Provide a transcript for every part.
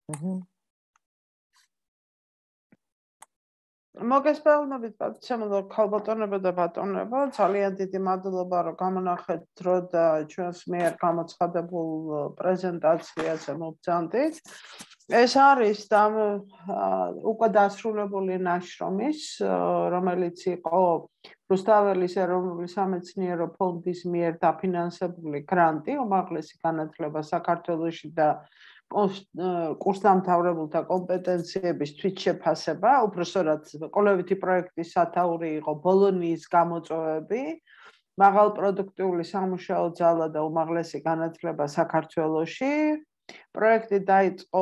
მოგესალმებით პატივცემულო ქალბატონებო და ბატონებო, ძალიან დიდი მადლობა რომ გამონახეთ დრო და ჩვენს მიერ გამოცხადებულ პრეზენტაციაზე მოგზავნით. ეს არის უკვე დასრულებული ნაშრომის, რომელიც იყო რუსთაველის ეროვნული სამეცნიერო ფონდის მიერ დაფინანსებული გრანტი, უმაღლესი განათლება საქართველოში და კურსდამთავრებულთა კომპეტენციების თვითშეფასება, უпростоრად კოლევითი პროექტის სათაური იყო ბოლონიის გამოწვევები, მაღალპროდუქტიული სამუშაო ძალა და უმაღლესი განათლება საქართველოში. პროექტი დაიწყო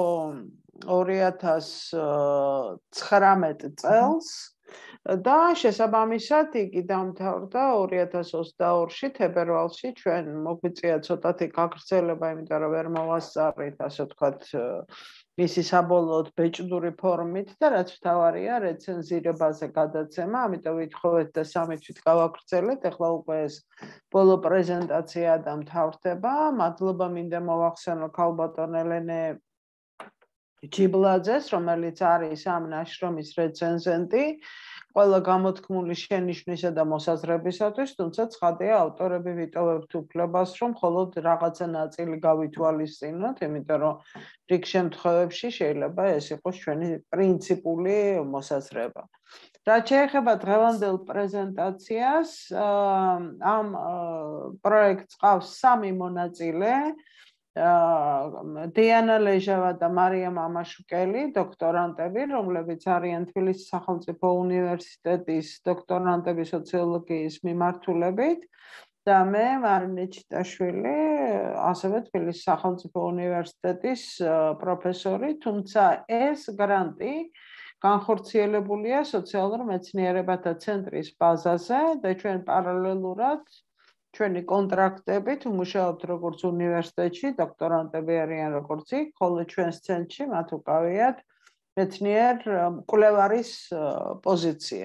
2019 წელს და შესაბამისად იგი დამთავრდა 2022-ში თებერვალში. ჩვენ მოგვიწია ცოტათი გაგრძელება, იმიტომ რომ ვერ მოვასწარით, ასე ვთქვათ, მისი საბოლოოდ ბეჭდური ფორმით და რაც მთავარია, რეცენზირებაზე გადაცემა, ამიტომ ვითხოვეთ და 3 თვით გავაგრძელეთ. ახლა უკვე ეს ბოლო პრეზენტაცია დამთავრდება. მადლობა მინდა მოვახსენო ქალბატონ ელენე ჯიბლაძეს, რომელიც არის ამ ნაშრომის რეცენზენტი. ყველა გამოთქმული შენიშვნისა და მოსაზრებისათვის, თუმცა ცხადია, ავტორები ვიტოვებთ უფლებას, რომ მხოლოდ რაღაცა ნაწილი გავითვალისწინოთ, იმიტომ რომ რიგ შემთხვევებში შეიძლება ეს იყოს ჩვენი პრინციპული მოსაზრება. რაც შეეხება დღევანდელ პრეზენტაციას, ამ პროექტს ყავს 3 მონაწილე. დიანა ლეჟავა და მარია მამაშუკელი, დოქტორანტები, რომლებიც არიან თბილისის სახელმწიფო უნივერსიტეტის დოქტორანტები სოციოლოგიის მიმართულებით და მე მარინე ჩიტაშვილი, ასევე თბილისის სახელმწიფო უნივერსიტეტის პროფესორი, თუმცა ეს გრანტი განხორციელებულია სოციალურ მეცნიერებათა ცენტრის ბაზაზე და ჩვენ პარალელურად ჩვენი კონტრაქტებით ვმუშაობთ როგორც უნივერსიტეტში, დოქტორანტები არიან როგორც იქ, ხოლო ჩვენს ცენტრში მათ უკავიათ მეცნიერ მკვლევარის პოზიცია.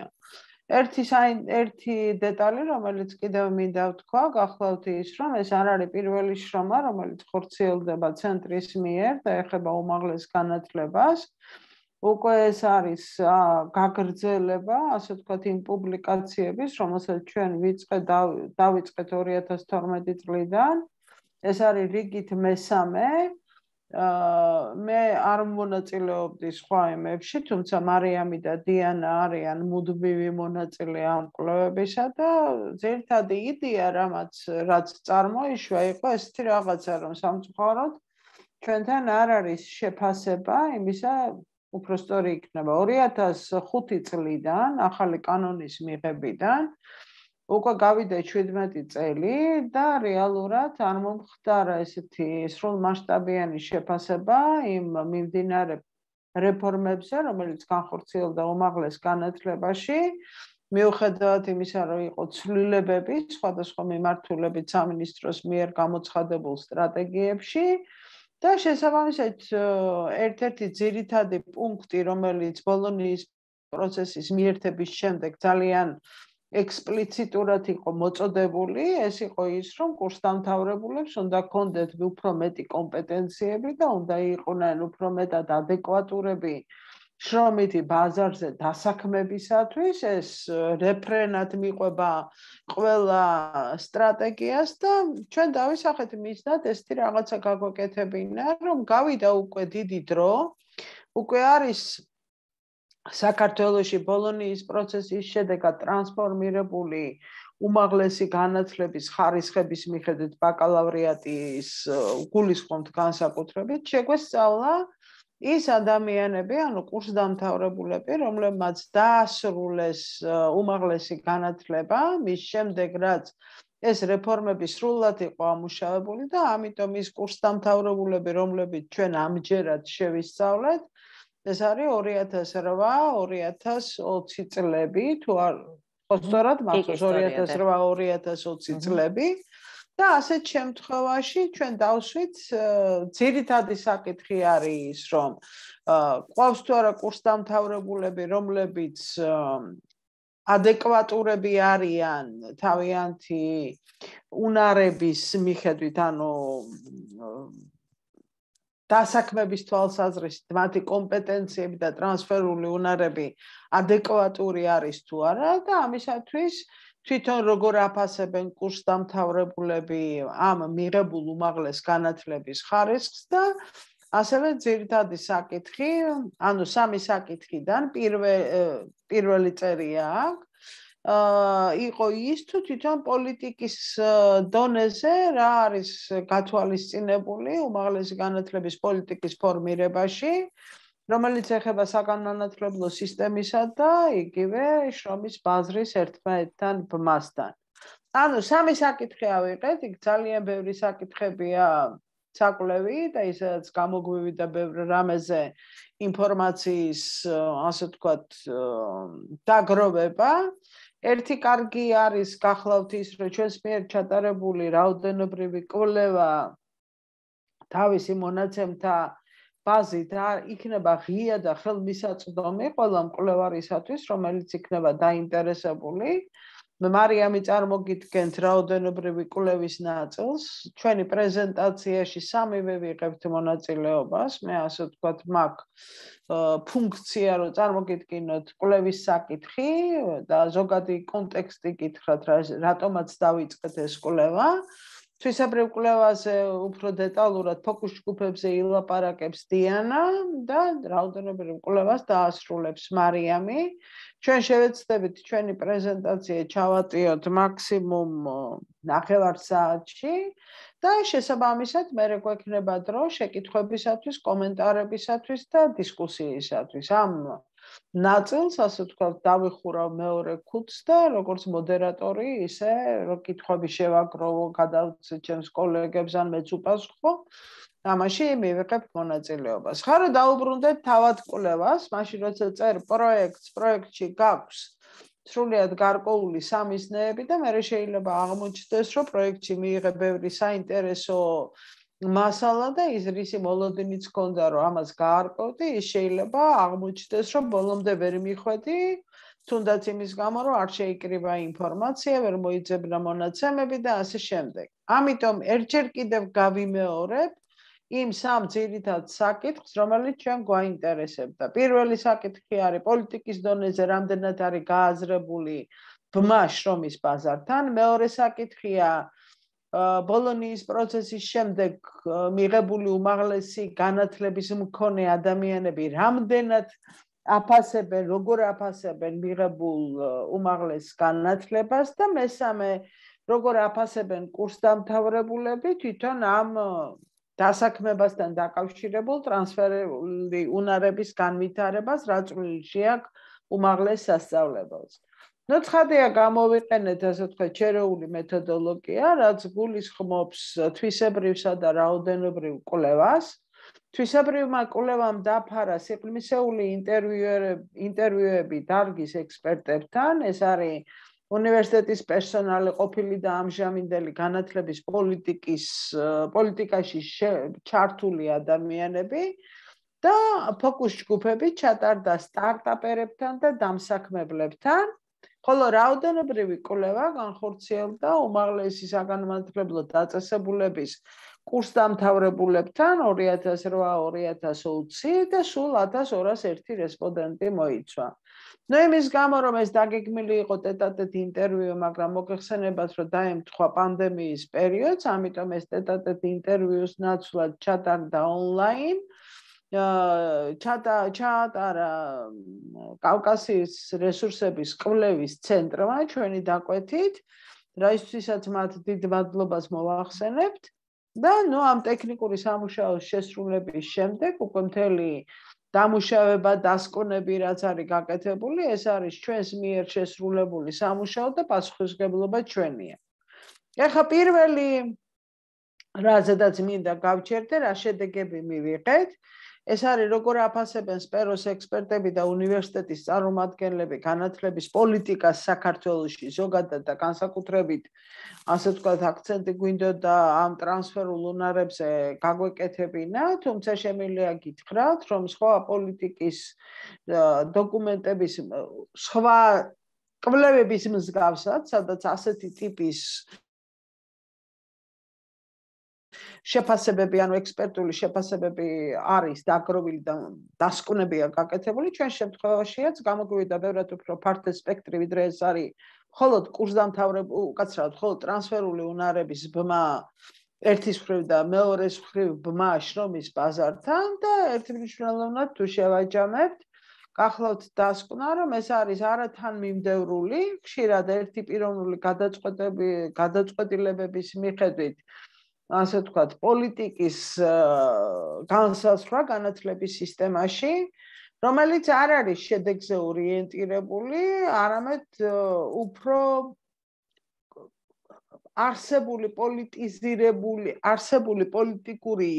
ერთი დეტალი, რომელიც კიდევ მინდა ვთქვა, გახლავთ ის, რომ ეს არ არის პირველი შრომა, რომელიც ხორციელდება ცენტრის მიერ და ეხება უმაღლეს განათლებას. უკვე ეს არის გაგრძელება, ასე ვთქვათ, იმ პუბლიკაციების, რომელსაც ჩვენ დავიწყეთ 2012 წლიდან. ეს არის რიგით მესამე. მე არ მონაწილეობდი სხვა იმებში, თუმცა მარიამი და დიანა არიან მუდმივი მონაწილე ამ კვლევებისა და ძირითადი იდეა, რაც წარმოიშვა, იყო ესეთი რაღაცა, რომ სამწუხაროდ ჩვენთან არ არის შეფასება იმისა, უпростоრი იქნება 2005 წლიდან, ახალი კანონის მიღებიდან, უკვე გავიდა 17 წელი და რეალურად არ მომხდარა ესეთი სრულმასშტაბიანი შეფასება იმ მიმდინარე რეფორმებზე, რომელიც განხორციელდა უმაღლეს განათლებაში, მიუხედავად იმისა, რომ იყო ცვლილებები სხვადასხვა მიმართულებით სამინისტროს მიერ გამოცხადებულ სტრატეგიებში. და შესაბამისად ერთ-ერთი ძირითადი პუნქტი, რომელიც ბოლონიის პროცესის მიერთების შემდეგ ძალიან ექსპლიციტურად იყო მოწოდებული, ეს იყო ის, რომ კურსდამთავრებულებს უნდა ჰქონდეთ უფრო მეტი კომპეტენციები და უნდა იყვნენ უფრო მეტად ადეკვატურები შრომითი ბაზარზე დასაქმებისათვის. ეს რეფრენად მიყვება ყველა სტრატეგიას და ჩვენ დავისახეთ მისდად ესეთი რაღაცა გაგვეკეთებინა, რომ გავიდა უკვე დიდი დრო, უკვე არის საქართველოში ბოლონიის პროცესის შედეგად ტრანსფორმირებული უმაღლესი განათლების ხარისხების მიხედვით ბაკალავრიატის გულისხმობთ განსაკუთრებით შეგვესწავლა ის ადამიანები, ანუ კურსდამთავრებულები, რომლებმაც დაასრულეს უმაღლესი განათლება, მის შემდეგ რაც ეს რეფორმები სრულად იყო ამუშავებული და ამიტომ ის კურსდამთავრებულები, რომლებიც ჩვენ ამჯერად შევისწავლეთ, ეს არის 2008-2020 წლები, თუ არ სწორად მახსოვს 2008-2020 წლები. და ასეთ შემთხვევაში ჩვენ დავსვით ძირითადი საკითხი არის ის, რომ ყავს თუ არა კურსდამთავრებულები, რომლებიც ადეკვატურები არიან თავიანთი უნარების მიხედვით, ანუ დასაქმების თვალსაზრისით მათი კომპეტენციები და ტრანსფერული უნარები ადეკვატური არის თუ არა და ამისათვის თვითონ როგორ აფასებენ კურსდამთავრებულები ამ მიღებულ უმაღლეს განათლების ხარისხს და ასევე ძირითადი საკითხი, ანუ სამი საკითხიდან პირველი წერია აქ იყო ის თუ თვითონ პოლიტიკის დონეზე რა არის გათვალისწინებული უმაღლესი განათლების პოლიტიკის ფორმირებაში, რომელიც ეხება საგანმანათლებლო სისტემისა და იგივე შრომის ბაზრის ერთმანეთთან ბმასთან. ანუ სამი საკითხი ავიღეთ, იქ ძალიან ბევრი საკითხებია საკვლევი და ისაც გამოგვივი და ბევრ რამეზე ინფორმაციის, ასე ვთქვათ, დაგროვება. ერთი კარგი არის გახლავთ ის, რომ ჩვენს მიერ ჩატარებული რაოდენობრივი კვლევა თავისი მონაცემთა ბაზით იქნება ღია და ხელმისაწვდომი ყველა მკვლევარისათვის, რომელიც იქნება დაინტერესებული. მარიამი წარმოგიდგენთ რაოდენობრივი კვლევის ნაწილს. ჩვენი პრეზენტაციაში სამივე ვიღებთ მონაწილეობას. მე ასე ვთქვათ, მაქვს ფუნქცია, რომ წარმოგიდგინოთ კვლევის საკითხი და ზოგადი კონტექსტი გითხრათ, რატომაც დავიწყეთ ეს კვლევა. თვისებრივ კვლევაზე უფრო დეტალურად ფოკუს ჯგუფებზე ილაპარაკებს დიანა და რაოდენობრივ კვლევას დაასრულებს მარიამი. ჩვენ შევეცდებით ჩვენი პრეზენტაცია ჩავატიოთ მაქსიმუმ 9 საათში და შესაბამისად მერე გვექნება დრო შეკითხვებისათვის, კომენტარებისათვის და დისკუსიისათვის. ამ ნაწილს, ასე ვთქვათ, დავიხურავ მეორე ქუდს და როგორც მოდერატორი, ისე რომ კითხვები შევაგროვო, გადავცე ჩემს კოლეგებს ან მეც უპასუხო, ამაში მივიღებ მონაწილეობას. ხარო დაუბრუნდეთ თავად კვლევას, მაშინ როცა წერ პროექტში გაქვს სრულიად გარკვეული სამიზნეები და მე შეიძლება აღმოჩნდეს, რომ პროექტში მიიღე ბევრი საინტერესო მასალა და ის რისი მოლოდინიც ჰქონდა, რომ ამას გაარკვევდი, ის შეიძლება აღმოჩნდეს, რომ ბოლომდე ვერ მიხვედი, თუნდაც იმის გამო, რომ არ შეიკრიბა ინფორმაცია, ვერ მოიძებნა მონაცემები და ასე შემდეგ. ამიტომ ერთჯერ კიდევ გავიმეორებ იმ სამ ძირითად საკითხს, რომელიც ჩვენ გვაინტერესებდა. პირველი საკითხი არის პოლიტიკის დონეზე რამდენად არის გააზრებული ბმა შრომის ბაზართან. მეორე საკითხია ბოლონიის პროცესის შემდეგ მიღებული უმაღლესი განათლების მქონე ადამიანები რამდენად აფასებენ, როგორ აფასებენ მიღებულ უმაღლეს განათლებას და მესამე როგორ აფასებენ კურსდამთავრებულები თვითონ ამ დასაქმებასთან დაკავშირებულ ტრანსფერული უნარების განვითარებას, რაც წვლილში აქვს უმაღლეს სასწავლებელს. ცხადია გამოვიყენეთ, ასე ვთქვათ, შერეული მეთოდოლოგია, რაც გულისხმობს თვისებრივსა და რაოდენობრივ კვლევას. თვისებრივმა კვლევამ დაფარა სიყრმისეული ინტერვიუები დარგის ექსპერტებთან, ეს არის უნივერსიტეტის პერსონალი, ყოფილი და ამჟამინდელი განათლების პოლიტიკაში ჩართული ადამიანები და ფოკუს ჯგუფები ჩატარდა სტარტაპერებთან და დამსაქმებლებთან, ხოლო რაოდენობრივი კვლევა განხორციელდა უმაღლესი საგანმანათლებლო დაწესებულების კურსდამთავრებულებთან 2008-2020 და სულ 1201 რესპონდენტი მოიცვა. იმის გამო, რომ ეს დაგეგმილი იყო ტეტ-ა-ტეტ ინტერვიუ, მაგრამ მოგეხსენებათ, რომ დაემთხვა პანდემიის პერიოდს, ამიტომ ეს ტეტ-ა-ტეტ ინტერვიუს ნაცვლად ჩატარდა ონლაინ. ჩაატარა კავკასიის რესურსების კვლევის ცენტრმა ჩვენი დაკვეთით, რაისთვისაც მათ დიდ მადლობას მოვახსენებთ და ამ ტექნიკური სამუშაოს შესრულების შემდეგ უკვე მთელი დამუშავება, დასკვნები, რაც არის გაკეთებული, ეს არის ჩვენს მიერ შესრულებული სამუშაო და პასუხისმგებლობა ჩვენია. ეხლა პირველი რაზედაც მინდა გავჩერდე, რა შედეგები მივიღეთ, ეს არის როგორ აფასებენ სპეროს ექსპერტები და უნივერსიტეტის წარმომადგენლები განათლების პოლიტიკას საქართველოში ზოგადად და განსაკუთრებით, ასე ვთქვათ, აქცენტი გვინდოდა ამ ტრანსფერულ უნარებზე გაგვეკეთებინა, თუმცა შემიძლია გითხრათ, რომ სხვა პოლიტიკის დოკუმენტების სხვა კვლევების მსგავსად, სადაც ასეთი ტიპის შეფასებები, ანუ ექსპერტული შეფასებები არის დაგროვილი და დასკვნებია გაკეთებული, ჩვენ შემთხვევაშიაც გამოგვივიდა ბევრად უფრო ფართო სპექტრი, ვიდრე ეს არის მხოლოდ კურსდამთავრებული, უკაცრავად მხოლოდ ტრანსფერული უნარების ბმა ერთის მხრივ და მეორეს მხრივ ბმა შრომის ბაზართან და ერთმნიშვნელოვნად თუ შევაჯამებთ, გახლავთ დასკვნა, რომ ეს არის არათანმიმდევრული, ხშირად ერთი პიროვნული გადაწყვეტილებების მიხედვით, ასე ვთქვათ, პოლიტიკის განსაზღვრა განათლების სისტემაში, რომელიც არ არის შედეგზე ორიენტირებული, არამედ უფრო არსებული პოლიტიკური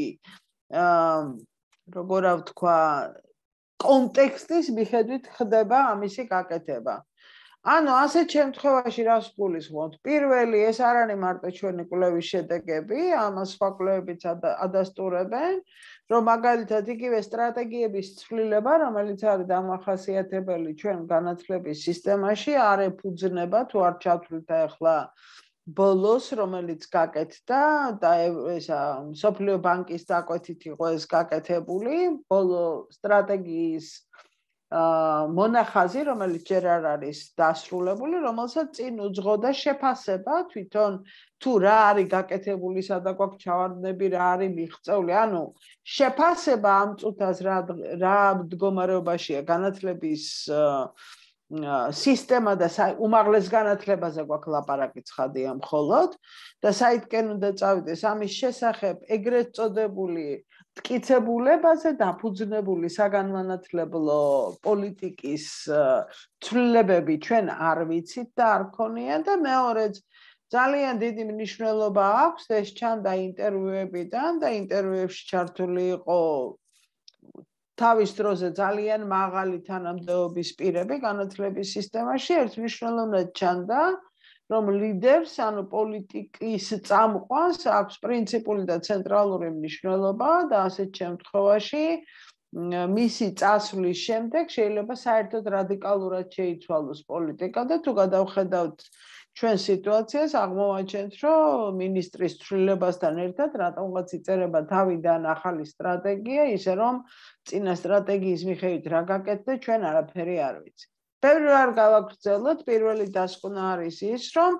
როგორ ვთქვა კონტექსტის მიხედვით ხდება ამისი გაკეთება. ანუ ასეთ შემთხვევაში რას გულისხმობთ? პირველი, ეს არ არის მარტო ჩვენი კვლევის შედეგები, ამას სხვა კვლევებიც ადასტურებენ, რომ მაგალითად იგივე სტრატეგიების ცვლილება, რომელიც არის დამახასიათებელი ჩვენ განათლების სისტემაში, არ ეფუძნება თუ არ ჩავთვლით ახლა ბოლოს, რომელიც გაკეთდა და ესა მსოფლიო ბანკის წაკვეთით იყო ეს გაკეთებული, ბოლო სტრატეგიის მონახაზი, რომელიც ჯერ არ არის დასრულებული, რომელსაც წინ უძღოდა შეფასება თვითონ თუ რა არის გაკეთებული, სადა გვაქვს ჩავარდნები, რა არის მიღწეული, ანუ შეფასება ამ წუთას რა მდგომარეობაშია განათლების სისტემა და უმაღლეს განათლებაზე გვაქვს ლაპარაკი ცხადია მხოლოდ და საითკენ უნდა წავიდეს ამის შესახებ ეგრეთ წოდებული მტკიცებულებაზე დაფუძნებული საგანმანათლებლო პოლიტიკის ცვლილებები ჩვენ არ ვიცით და არ ქონია და მეორეც ძალიან დიდი მნიშვნელობა აქვს ეს ჩანდა ინტერვიუებიდან და ინტერვიუებში ჩართული იყო თავის დროზე ძალიან მაღალი თანამდებობის პირები განათლების სისტემაში ერთმნიშვნელოვნად ჩანდა რომ ლიდერს ანუ პოლიტიკის წამყვანს აქვს პრინციპული და ცენტრალური მნიშვნელობა და ასეთ შემთხვევაში მისი წასვლის შემდეგ შეიძლება საერთოდ რადიკალურად შეიცვალოს პოლიტიკა და თუ გადავხედავთ ჩვენ სიტუაციას აღმოვაჩენთ რომ მინისტრის ცვლილებასთან ერთად რატომღაც იწერება თავიდან ახალი სტრატეგია ისე რომ წინა სტრატეგიის მიხედვით რა გაკეთდა ჩვენ არაფერი არ ვიცით. ბევრი არ გავაგრძელოთ, პირველი დასკვნა არის ის, რომ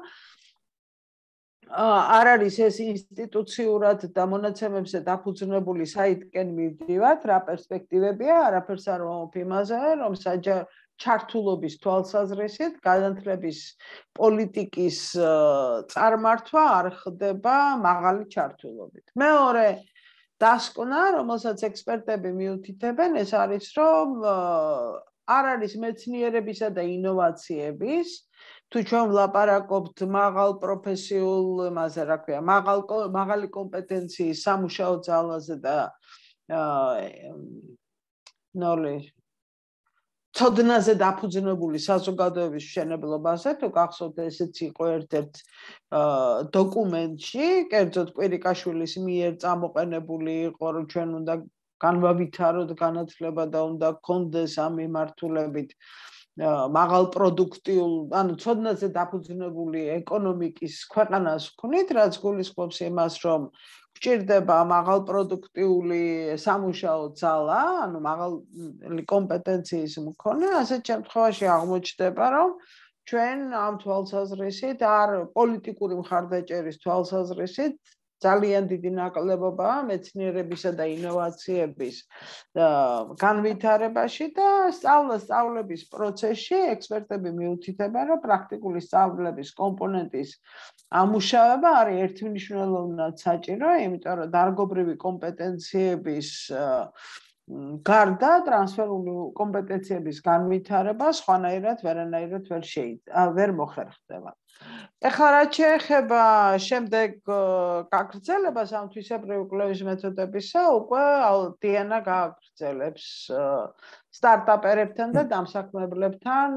არ არის ეს ინსტიტუციურად და მონაცემებზე დაფუძნებული საითკენ მივდივართ, რა პერსპექტივებია, არაფერს არ ვამბობ იმაზე, რომ ჩართულობის თვალსაზრისით განათლების პოლიტიკის წარმართვა არ ხდება მაღალი ჩართულობით. მეორე დასკვნა, რომელსაც ექსპერტები მიუთითებენ, ეს არის, რომ არ არის მეცნიერებისა და ინოვაციების, თუ ჩვენ ვლაპარაკობთ მაღალ პროფესიულ, იმაზე რა ქვია, მაღალი კომპეტენციის სამუშაო ძალაზე და ცოდნაზე დაფუძნებული საზოგადოების მშენებლობაზე, თუ გახსოვთ ესეც იყო ერთ-ერთ დოკუმენტში, კერძოდ კვირიკაშვილის მიერ წამოყენებული იყო, რომ ჩვენ უნდა განვავითაროთ განათლება და უნდა გქონდეს ამ მიმართულებით მაღალ პროდუქტიულ, ანუ ცოდნაზე დაფუძნებული ეკონომიკის ქვეყანას ვქნით, რაც გულისხმობს იმას, რომ გვჭირდება მაღალ პროდუქტიული სამუშაო ძალა, ანუ მაღალი კომპეტენციის მქონე, ასეთ შემთხვევაში აღმოჩნდება, რომ ჩვენ ამ თვალსაზრისით არ პოლიტიკური მხარდაჭერის თვალსაზრისით ძალიან დიდი ნაკლებობაა მეცნიერებისა და ინოვაციების განვითარებაში და სწავლების პროცესში ექსპერტები მიუთითებენ, რომ პრაქტიკული სწავლების კომპონენტის ამუშავება არის ერთმნიშვნელოვნად საჭირო, იმიტომ რომ დარგობრივი კომპეტენციების გარდა ტრანსფერული კომპეტენციების განვითარება სხვანაირად ვერ მოხერხდება. ეხლა რაც შეეხება შემდეგ გაგრძელებას ამ თვისებრივი კვლევის მეთოდებისა, უკვე დიანა გააგრძელებს სტარტაპერებთან და დამსაქმებლებთან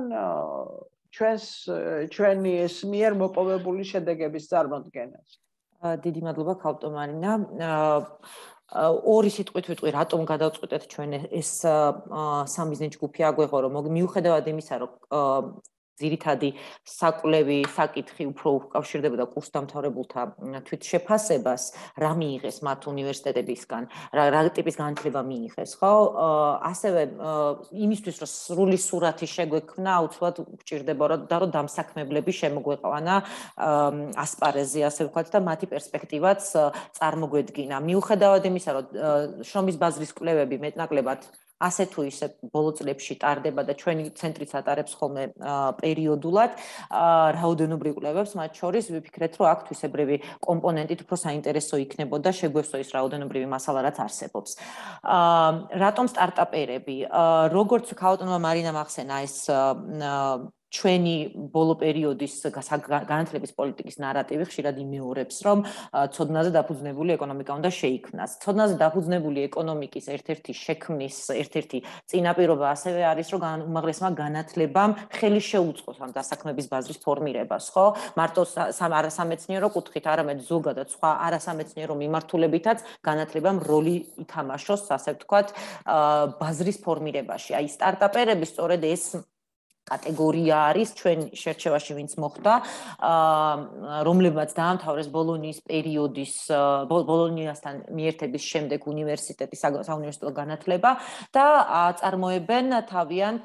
ჩვენი ეს მიერ მოპოვებული შედეგების წარმოდგენას. დიდი მადლობა ქალბატონ მარინა. ორი სიტყვით ვიტყვი, რატომ გადავწყვიტეთ ჩვენ ეს სამიზნე ჯგუფი აგვეღო, რომ მიუხედავად იმისა, რომ ძირითადი საკვლევი საკითხი უფრო უკავშირდებოდა კურსდამთავრებულთა თვითშეფასებას, რა მიიღეს მათ უნივერსიტეტებისგან, რა ტიპის განათლება მიიღეს, ხო? ასევე იმისთვის, რომ სრული სურათი შეგვექმნა, აუცილებლად გვჭირდება რომ დამსაქმებლები შემოგვეყვანა ასპარეზზე, ასე ვთქვათ, და მათი პერსპექტივაც წარმოგვედგინა. მიუხედავად იმისა, რომ შრომის ბაზრის კვლევები მეტნაკლებად ასე თუ ისე ბოლო წლებში ტარდება და ჩვენი ცენტრიც ატარებს ხოლმე პერიოდულად რაოდენობრივ კვლევებს, მათ შორის ვიფიქრეთ, რომ აქ თვისებრივი კომპონენტით უფრო საინტერესო იქნებოდა შეგვესწოს რაოდენობრივი მასალა, რაც არსებობს. რატომ სტარტაპერები? როგორც ქაოტონმა მარინამ ახსენა, ეს ჩვენი ბოლო პერიოდის განათლების პოლიტიკის ნარატივი ხშირად იმეორებს, რომ ცოდნაზე დაფუძნებული ეკონომიკა უნდა შეიქმნას. ცოდნაზე დაფუძნებული ეკონომიკის ერთ-ერთი შექმნის ერთ-ერთი წინაპირობა ასევე არის, რომ უმაღლესმა განათლებამ ხელი შეუწყოს ამ დასაქმების ბაზრის ფორმირებას, ხო? მარტო არასამეცნიერო კუთხით, არამედ ზოგადად სხვა არასამეცნიერო მიმართულებითაც განათლებამ როლი ითამაშოს, ასე ვთქვათ, ბაზრის ფორმირებაში. აი, სტარტაპერები სწორედ ეს კატეგორია არის ჩვენ შერჩევაში ვინც მოხვდა, რომლებმაც დაამთავრეს ბოლონიის პერიოდის ბოლონიასთან მიერთების შემდეგ უნივერსიტეტის საუნივერსიტეტო განათლება და აწარმოებენ თავიანთ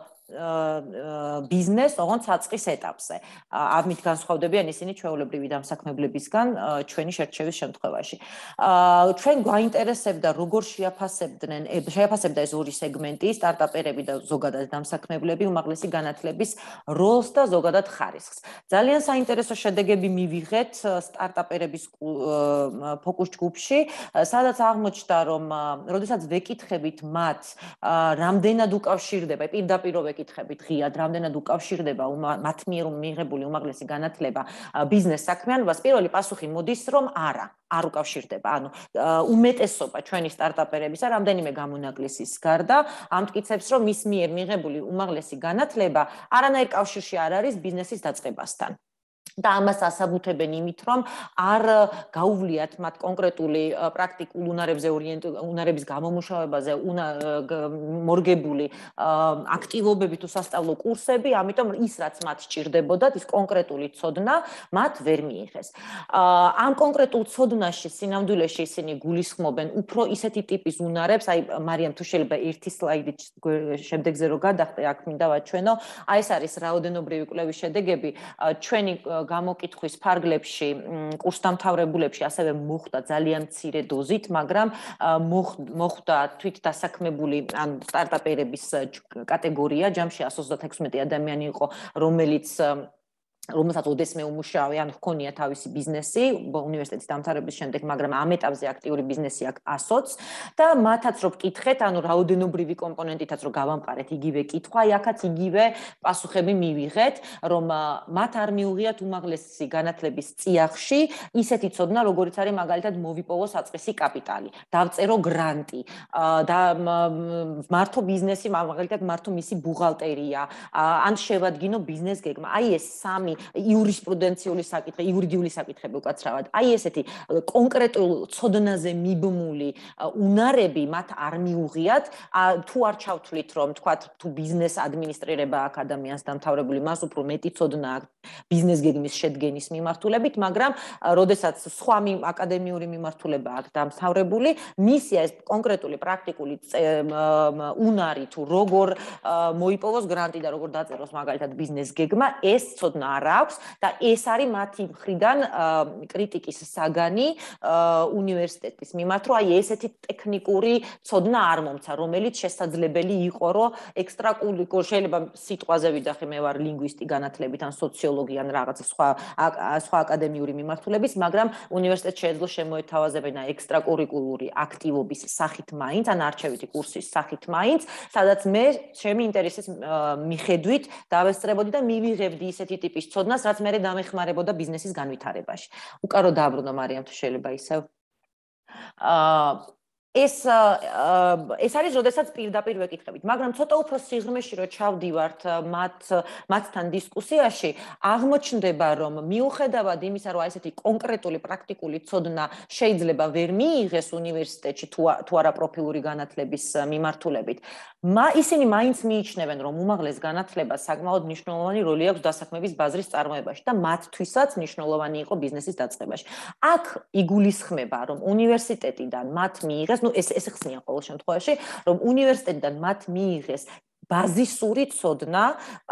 ბიზნეს ოღონდ საწყის ეტაპზე. ამით განსხვავდებიან ისინი ჩვეულებრივი დამსაქმებლებისგან ჩვენი შერჩევის შემთხვევაში. ჩვენ გვაინტერესებდა როგორ შეაფასებდა ეს ორი სეგმენტი, სტარტაპერები და ზოგადად დამსაქმებლები უმაღლესი განათლების როლს და ზოგადად ხარისხს. ძალიან საინტერესო შედეგები მივიღეთ სტარტაპერების ფოკუს ჯგუფში, სადაც აღმოჩნდა, რომ როდესაც ვეკითხებით მათ, რამდენად უკავშირდება პირდაპირ ვეკითხებით ღიად, რამდენად უკავშირდება მათ მიერ მიღებული უმაღლესი განათლება ბიზნეს საქმიანობას, პირველი პასუხი მოდის, რომ არ უკავშირდება. ანუ უმეტესობა ჩვენი სტარტაპერებისა რამდენიმე გამონაკლისის გარდა ამტკიცებს, რომ მის მიერ მიღებული უმაღლესი განათლება არანაირ კავშირში არ არის ბიზნესის დაწყებასთან. და ამას ასაბუთებენ იმით, რომ არ გაუვლიათ მათ კონკრეტული პრაქტიკულ უნარების გამომუშავებაზე მორგებული აქტივობები თუ სასწავლო კურსები, ამიტომ ის რაც მათ სჭირდებოდათ, ის კონკრეტული ცოდნა მათ ვერ მიიღეს. ამ კონკრეტულ ცოდნაში სინამდვილეში ისინი გულისხმობენ უფრო ისეთი ტიპის უნარებს, აი მარიამ თუ შეიძლება ერთი სლაიდი შემდეგზე რო გადახტე, აქ მინდა ვაჩვენო, აი ეს არის რაოდენობრივი კვლევის შედეგები ჩვენი გამოკითხვის ფარგლებში, კურსდამთავრებულებში ასევე მოხდა ძალიან მცირე დოზით, მაგრამ მოხდა თვითდასაქმებული ან სტარტაპერების კატეგორია, ჯამში 136 ადამიანი იყო, რომელსაც ოდესმე უმუშავე, ან ჰქონია თავისი ბიზნესი უნივერსიტეტის დამთავრების შემდეგ, მაგრამ ამ ეტაპზე აქტიური ბიზნესი აქვს 100-ს და მათაც რო ვკითხეთ, ანუ რაოდენობრივი კომპონენტითაც რო გავამყარეთ იგივე კითხვა, აქაც იგივე პასუხები მივიღეთ, რომ მათ არ მიუღიათ უმაღლესი განათლების წიაღში ისეთი ცოდნა, როგორიც არის მაგალითად მოვიპოვო საწყისი კაპიტალი, დავწერო გრანტი, და მართო ბიზნესი, მაგალითად მართო მისი ბუღალტერია, ან შევადგინო ბიზნეს გეგმა. აი ეს სამი იურისპრუდენციული საკითხი, იურიდიული საკითხები უკაცრავად. აი ესეთი კონკრეტულ ცოდნაზე მიბმული უნარები მათ არ მიუღიათ, თუ არ ჩავთვლით, რომ თქვათ, თუ ბიზნეს ადმინისტრირება აქვს ადამიანს დამთავრებული, მას უფრო მეტი ცოდნა აქვს ბიზნეს გეგმის შედგენის მიმართულებით, მაგრამ როდესაც სხვა აკადემიური მიმართულება აქვს დამთავრებული, მისია ეს კონკრეტული პრაქტიკული უნარი თუ როგორ მოიპოვოს გრანტი და როგორ დაწეროს მაგალითად ბიზნეს გეგმა, ეს ცოდნა არ აქვს და ეს არის მათი მხრიდან კრიტიკის საგანი უნივერსიტეტის მიმართ, რომ აი ესეთი ტექნიკური ცოდნა არ მომცა, რომელიც შესაძლებელი იყო, რომ ექსტრაკურიკულურ შეიძლება სიტყვაზე ვიდახე, მე ვარ ლინგვისტი განათლებით ან სოციოლოგი ან რაღაცა სხვა აკადემიური მიმართულების, მაგრამ უნივერსიტეტს შეეძლო შემოეთავაზებინა ექსტრაკურიკულური აქტივობის სახით მაინც, ან არჩევითი კურსის სახით მაინც, სადაც მე ჩემი ინტერესის მიხედვით დავესწრებოდი და მივიღებდი ისეთი ტიპის ცოდნას, რაც მე დამეხმარებოდა ბიზნესის განვითარებაში. უკარო დააბრუნო მარიამ თუ შეიძლება ისევ. ეს არის როდესაც პირდაპირ ვეკითხებით, მაგრამ ცოტა უფრო სიღრმეში რო ჩავდივართ მათთან დისკუსიაში, აღმოჩნდება, რომ მიუხედავად იმისა, რომ ესეთი კონკრეტული პრაქტიკული ცოდნა შეიძლება ვერ მიიღეს უნივერსიტეტში თუ არა პროფილური განათლების მიმართულებით, ისინი მაინც მიიჩნევენ, რომ უმაღლეს განათლებას საკმაოდ მნიშვნელოვანი როლი აქვს დასაქმების ბაზრის წარმოებაში და მათთვისაც მნიშვნელოვანი იყო ბიზნესის დაწყებაში. აქ იგულისხმება, რომ უნივერსიტეტიდან მათ მიიღეს ეს ხსნიან ყოველ შემთხვევაში, რომ უნივერსიტეტიდან მათ მიიღეს ბაზისური ცოდნა,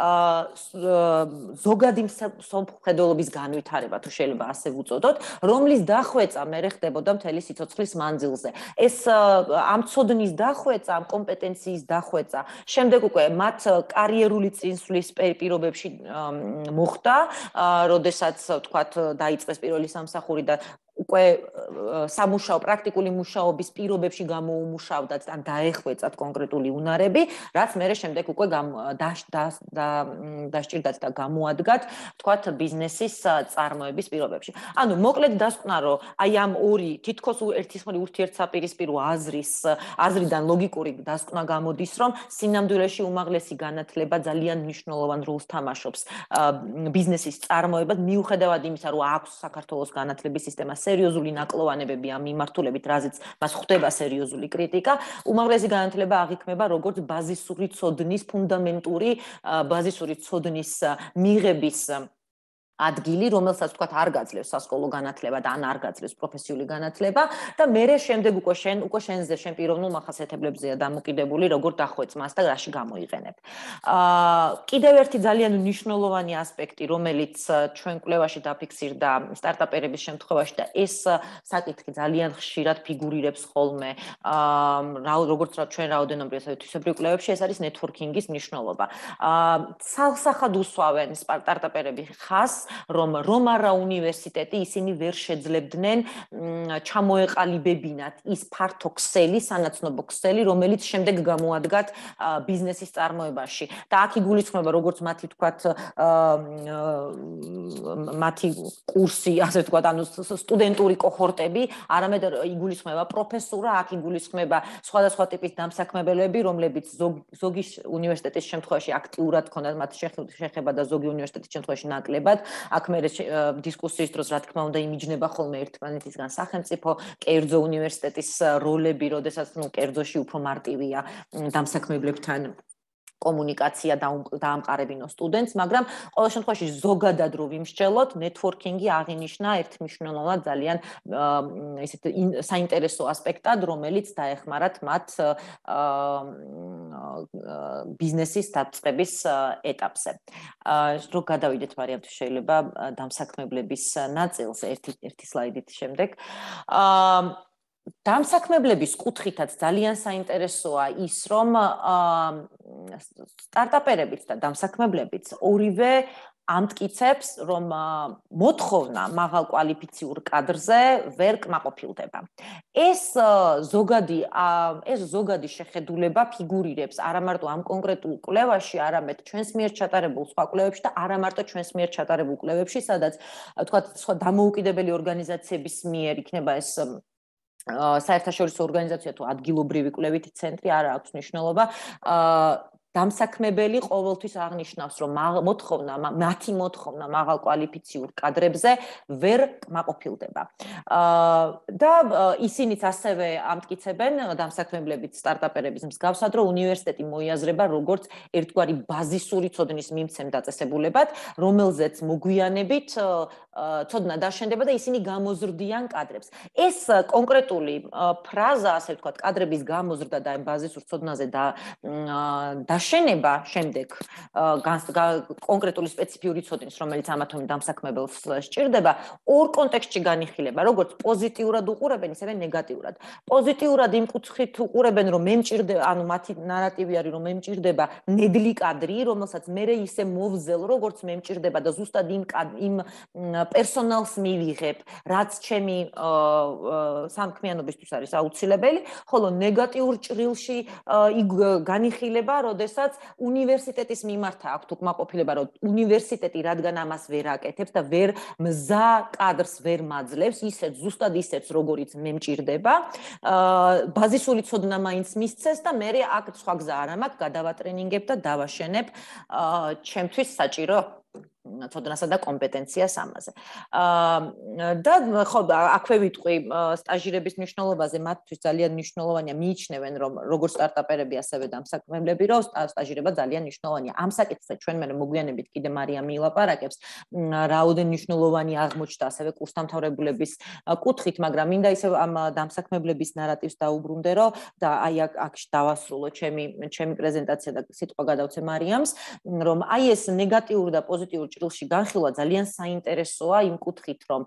ზოგადი მსოფლმხედველობის განვითარება, თუ შეიძლება ასე ვუწოდოთ, რომლის დახვეწა მერე ხდებოდა მთელი სიცოცხლის მანძილზე. ეს ამ ცოდნის დახვეწა, ამ კომპეტენციის დახვეწა, შემდეგ უკვე მათ კარიერული წინსვლის პირობებში მოხდა, როდესაც თქვათ დაიწყეს პირველი სამსახური და უკვე სამუშაო პრაქტიკული მუშაობის პირობებში გამოუმუშავდათ ან დაეხვეწათ კონკრეტული უნარები, რაც მერე შემდეგ უკვე დასჭირდათ და გამოადგათ, თქვათ ბიზნესის წარმოების პირობებში. ანუ მოკლედ დასკვნა, რომ აი ამ ორი თითქოს ერთისმოდი ურთიერთსაპირისპირო აზრიდან ლოგიკური დასკვნა გამოდის, რომ სინამდვილეში უმაღლესი განათლება ძალიან მნიშვნელოვან როლს თამაშობს ბიზნესის წარმოებად, მიუხედავად იმისა, რომ აქვს საქართველოს განათლების სისტემა სერიოზული ნაკლოვანებები ამ მიმართულებით, რაზეც მას ხვდება სერიოზული კრიტიკა, უმაღლესი განათლება აღიქმება როგორც ბაზისური ცოდნის ფუნდამენტური ბაზისური ცოდნის მიღების ადგილი, რომელსაც თქვათ არ გაძლევს სასკოლო განათლება და ან არ გაძლევს პროფესიული განათლება და მერე შემდეგ უკვე შენზე შენ პიროვნულ მახასიათებლებზეა დამოკიდებული, როგორ დახვეწ მას და რაში გამოიყენებ. კიდევ ერთი ძალიან მნიშვნელოვანი ასპექტი, რომელიც ჩვენ კვლევაში დაფიქსირდა სტარტაპერების შემთხვევაში და ეს საკითხი ძალიან ხშირად ფიგურირებს ხოლმე, როგორც ჩვენ რაოდენობრივ ასევე თვისებრივ კვლევებში, ეს არის ნეტვორკინგის მნიშვნელობა. სალსახად უსვავენ სტარტაპერები ხას, რომ არა უნივერსიტეტი ისინი ვერ შეძლებდნენ ჩამოეყალიბებინათ ის ფართო ქსელი, სანაცნობო ქსელი, რომელიც შემდეგ გამოადგათ ბიზნესის წარმოებაში. და აქ იგულისხმება როგორც მათი თქვათ მათი კურსი, ასე ვთქვათ, ანუ სტუდენტური კოჰორტები, არამედ იგულისხმება პროფესურა, აქ იგულისხმება სხვადასხვა ტიპის დამსაქმებელები, რომლებიც ზოგი უნივერსიტეტის შემთხვევაში აქტიურად ქონდათ მათ შეხება და ზოგი უნივერსიტეტის შემთხვევაში ნაკლებად. აქ მე დისკუსიის დროს რა თქმა უნდა იმიჯნება ხოლმე ერთმანეთისგან სახელმწიფო, კერძო უნივერსიტეტის როლები, როდესაც კერძოში უფრო მარტივია დამსაქმებლებთან კომუნიკაცია დაამყარებინო სტუდენტს, მაგრამ ყოველ შემთხვევაში ზოგადად რო ვიმსჯელოთ, ნეტვორკინგი აღინიშნა ერთმნიშვნელოვნად ძალიან ისეთ საინტერესო ასპექტად, რომელიც დაეხმარათ მათ ბიზნესის დაწყების ეტაპზე. რო გადავიდეთ მარიამ თუ შეიძლება დამსაქმებლების ნაწილს ერთი სლაიდით შემდეგ. დამსაქმებლების კუთხითაც ძალიან საინტერესოა ის, რომ სტარტაპერებიც და დამსაქმებლებიც ორივე ამტკიცებს, რომ მოთხოვნა მაღალ კვალიფიციურ კადრზე ვერ კმაყოფილდება. ეს ზოგადი შეხედულება ფიგურირებს არა მარტო ამ კონკრეტულ კვლევაში, არამედ ჩვენს მიერ ჩატარებულ სხვა კვლევებში და არა მარტო ჩვენს მიერ ჩატარებულ კვლევებში, სადაც თქვათ სხვა დამოუკიდებელი ორგანიზაციების მიერ იქნება ეს საერთაშორისო ორგანიზაცია თუ ადგილობრივი კვლევითი ცენტრი არა აქვს მნიშვნელობა. დამსაქმებელი ყოველთვის აღნიშნავს, რომ მათი მოთხოვნა მაღალ კვალიფიციურ კადრებზე ვერ კმაყოფილდება. და ისინიც ასევე ამტკიცებენ დამსაქმებლებიც სტარტაპერების მსგავსად, რომ უნივერსიტეტი მოიაზრება როგორც ერთგვარი ბაზისური ცოდნის მიმცემ დაწესებულებად, რომელზეც მოგვიანებით ცოდნა დაშენდება და ისინი გამოზრდიან კადრებს. ეს კონკრეტული ფრაზა, ასე ვთქვათ, კადრების გამოზრდა და ბაზისურ ცოდნაზე დაშენება შემდეგ კონკრეტული სპეციფიური ცოდნის, რომელიც ამათომი დამსაქმებელს სჭირდება, ორ კონტექსტში განიხილება, როგორც პოზიტიურად უყურებენ, ისევე ნეგატიურად. პოზიტიურად იმ კუთხით უყურებენ, რომ მე მჭირდება, ანუ მათი ნარატივი არის, რომ მე მჭირდება ნედლი კადრი, რომელსაც მე ისე მოვზელ, როგორც მე მჭირდება და ზუსტად იმ პერსონალს მივიღებ, რაც ჩემი სამქმიანობისთვის არის აუცილებელი, ხოლო ნეგატიურ ჭრილში განიხილება, როდესაც როდესაც უნივერსიტეტის მიმართ აქვს უკმაყოფილება, რომ უნივერსიტეტი რადგან ამას ვერ აკეთებს და ვერ მზა კადრს ვერ მაძლევს, ისეთ ზუსტად ისეთ, როგორიც მე მჭირდება, ბაზისური ცოდნა მაინც მისცეს და მე აქ სხვა გზა არ მაქვს, გადავატრენინგებ და დავაშენებ ჩემთვის საჭირო ცოდნასა და კომპეტენციას ამაზე. და ხო აქვე ვიტყვი სტაჟირების მნიშვნელობაზე, მათთვის ძალიან მნიშვნელოვანია მიიჩნევენ, რომ როგორც სტარტაპერები, ასევე დამსაქმებლები, რომ სტაჟირება ძალიან მნიშვნელოვანია. ამ საკითხზე ჩვენ მე მოგვიანებით კიდე მარიამ ილაპარაკებს, რაოდენ მნიშვნელოვანი აღმოჩნდა ასევე კურსდამთავრებულების კუთხით, მაგრამ მინდა ისევ ამ დამსაქმებლების ნარატივს დაუბრუნდე, რომ და აი აქ დავასრულო ჩემი პრეზენტაცია და სიტყვა გადავცე მარიამს, რომ აი ეს ნეგატიური და პოზიტიური ჭრილში განხილვა ძალიან საინტერესოა იმ კუთხით, რომ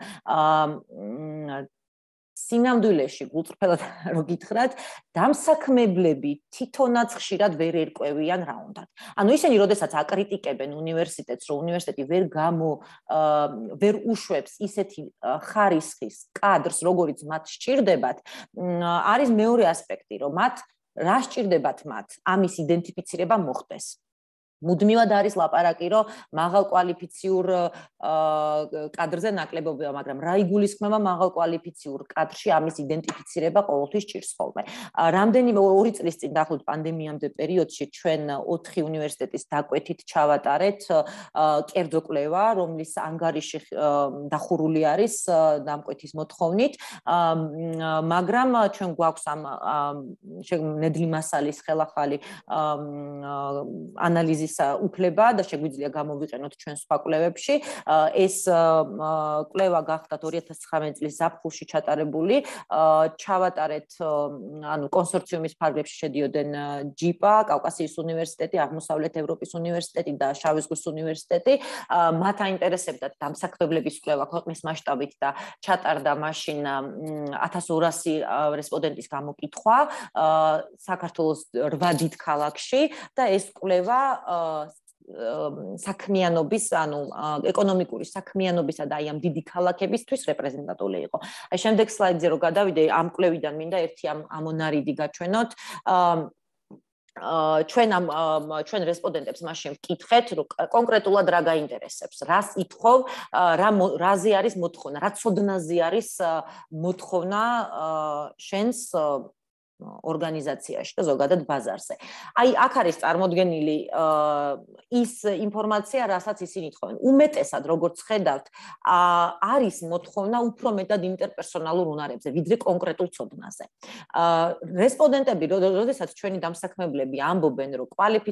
სინამდვილეში გულწრფელად რო გითხრათ, დამსაქმებლები თვითონაც ხშირად ვერ ერკვევიან რა უნდათ. ანუ ისინი როდესაც აკრიტიკებენ უნივერსიტეტს, რომ უნივერსიტეტი ვერ უშვებს ისეთი ხარისხის კადრს, როგორიც მათ სჭირდებათ, არის მეორე ასპექტი, რომ რა სჭირდებათ მათ ამის იდენტიფიცირება მოხდეს. მუდმივად არის ლაპარაკი, რომ მაღალკვალიფიციურ კადრზე ნაკლებობია, მაგრამ რა იგულისხმება მაღალკვალიფიციურ კადრში ამის იდენტიფიცირება ყოველთვის ჭირს ხოლმე. რამდენიმე 2 წლის წინ დაახლოებით პანდემიამდე პერიოდში ჩვენ 4 უნივერსიტეტის დაკვეთით ჩავატარეთ კერძო კვლევა, რომლის ანგარიში დახურული არის დამკვეთის მოთხოვნით, მაგრამ ჩვენ გვაქვს ამ ნედლი მასალის ხელახალი ანალიზის უფლება და შეგვიძლია გამოვიყენოთ ჩვენ სხვა კვლევებში. ეს კვლევა გახდათ 2019 წლის ზაფხულში ჩატარებული. ჩავატარეთ, ანუ კონსორციუმის ფარგლებში შედიოდნენ ჯიპა, კავკასიის უნივერსიტეტი, აღმოსავლეთ ევროპის უნივერსიტეტი და შავი ზღვის უნივერსიტეტი. მათ აინტერესებდათ დამსაქმებლების კვლევა ქვეყნის მასშტაბით და ჩატარდა მაშინ 1200 რესპონდენტის გამოკითხვა საქართველოს 8 დიდ ქალაქში და ეს კვლევა საქმიანობის, ანუ ეკონომიკური საქმიანობისა და აი ამ დიდი ქალაქებისთვის რეპრეზენტატიული იყო. აი შემდეგ სლაიდზე რო გადავიდე, ამ კვლევიდან მინდა ერთი ამონარიდი გაჩვენოთ. ჩვენ რესპონდენტებს მაშინ ვკითხეთ, რომ კონკრეტულად რა გაინტერესებს, რას ითხოვ, რაზე არის მოთხოვნა, რა ცოდნაზე არის მოთხოვნა შენს ორგანიზაციაში და ზოგადად ბაზარზე. აი აქ არის წარმოდგენილი ის ინფორმაცია, რასაც ისინი ითხოვენ. უმეტესად, როგორც ხედავთ, არის მოთხოვნა უფრო მეტად ინტერპერსონალურ უნარებზე, ვიდრე კონკრეტულ ცოდნაზე. რესპონდენტები, როდესაც ჩვენი დამსაქმებლები ამბობენ, რომ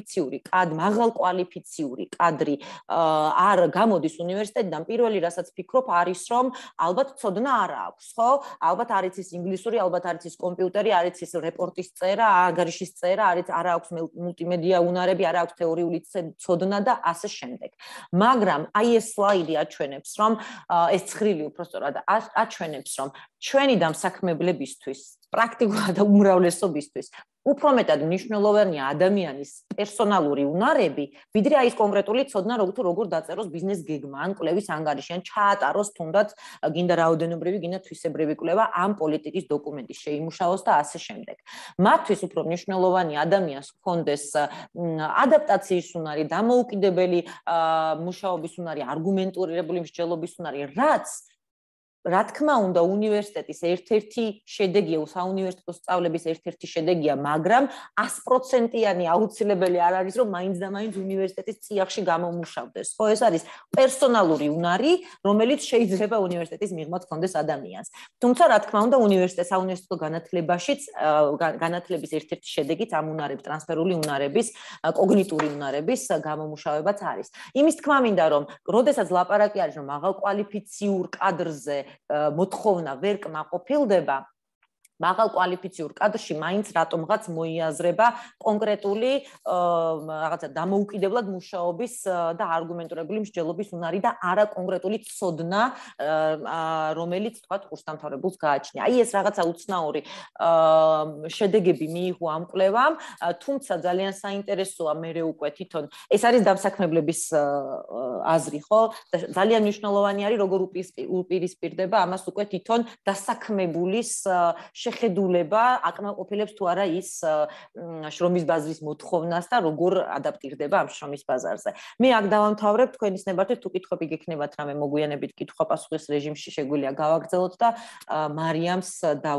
მაღალკვალიფიციური კადრი არ გამოდის უნივერსიტეტიდან, პირველი რასაც ფიქრობ არის, რომ ალბათ ცოდნა არ აქვს, ხო? ალბათ არ იცის ინგლისური, ალბათ არ იცის კომპიუტერი, არ იცის რეპორტის წერა, ანგარიშის წერა, არ აქვს მულტიმედია უნარები, არ აქვს თეორიული ცოდნა და ასე შემდეგ. მაგრამ აი ეს სლაიდი აჩვენებს, რომ ეს ცხრილი უпростоრად აჩვენებს, რომ ჩვენი დამსაქმებლებისთვის, პრაქტიკულად და უმრავლესობისთვის უფრო მეტად მნიშვნელოვანია ადამიანის პერსონალური უნარები, ვიდრე აი ეს კონკრეტული ცოდნა, როგორ დაწეროს ბიზნეს გეგმა, ან კვლევის ანგარიში, ან ჩაატაროს თუნდაც გინდა რაოდენობრივი, გინდა თვისებრივი კვლევა, ამ პოლიტიკის დოკუმენტის შეიმუშავოს და ასე შემდეგ. მათთვის უფრო მნიშვნელოვანი ადამიანს ჰქონდეს ადაპტაციის უნარი, დამოუკიდებელი მუშაობის უნარი, არგუმენტირებული მსჯელობის უნარი, რაც რა თქმა უნდა უნივერსიტეტის ერთ-ერთი შედეგია, საუნივერსიტეტო სწავლების ერთ-ერთი შედეგია, მაგრამ 100%-იანი აუცილებელი არ არის, რომ მაინც და მაინც უნივერსიტეტის წიაღში გამომუშავდეს. ხო, ეს არის პერსონალური უნარი, რომელიც შეიძლება უნივერსიტეტის მიღმაც ჰქონდეს ადამიანს. თუმცა, რა თქმა უნდა, საუნივერსიტეტო განათლებაშიც განათლების ერთ-ერთი შედეგიც ამ უნარების, ტრანსფერული უნარების, კოგნიტური უნარების გამომუშავებაც არის. იმის თქმა მინდა, რომ როდესაც ლაპარაკი არის, რომ მაღალკვალიფიციურ კადრზე მოთხოვნა ვერ კმაყოფილდება, მაღალკვალიფიციურ კადრში მაინც რატომღაც მოიაზრება კონკრეტული რაღაცა დამოუკიდებლად მუშაობის და არგუმენტირებული მსჯელობის უნარი და არა კონკრეტული ცოდნა, რომელიც თქვათ კურსდამთავრებულს გააჩნია. აი ეს რაღაცა უცნაური შედეგები მიიღო ამ კვლევამ, თუმცა ძალიან საინტერესოა მერე უკვე თვითონ ეს არის დამსაქმებლების აზრი, ხო? ძალიან მნიშვნელოვანი არის როგორ უპირისპირდება ამას უკვე თვითონ დასაქმებულის შეხედულება აკმაყოფილებს თუ არა ის შრომის ბაზრის მოთხოვნას და როგორ ადაპტირდება ამ შრომის ბაზარზე. მე აქ დავამთავრებ, თქვენის ნებართვით თუ კითხვები გექნებათ რამე მოგვიანებით კითხვა-პასუხის რეჟიმში შეგვიძლია გავაგრძელოთ და მარიამს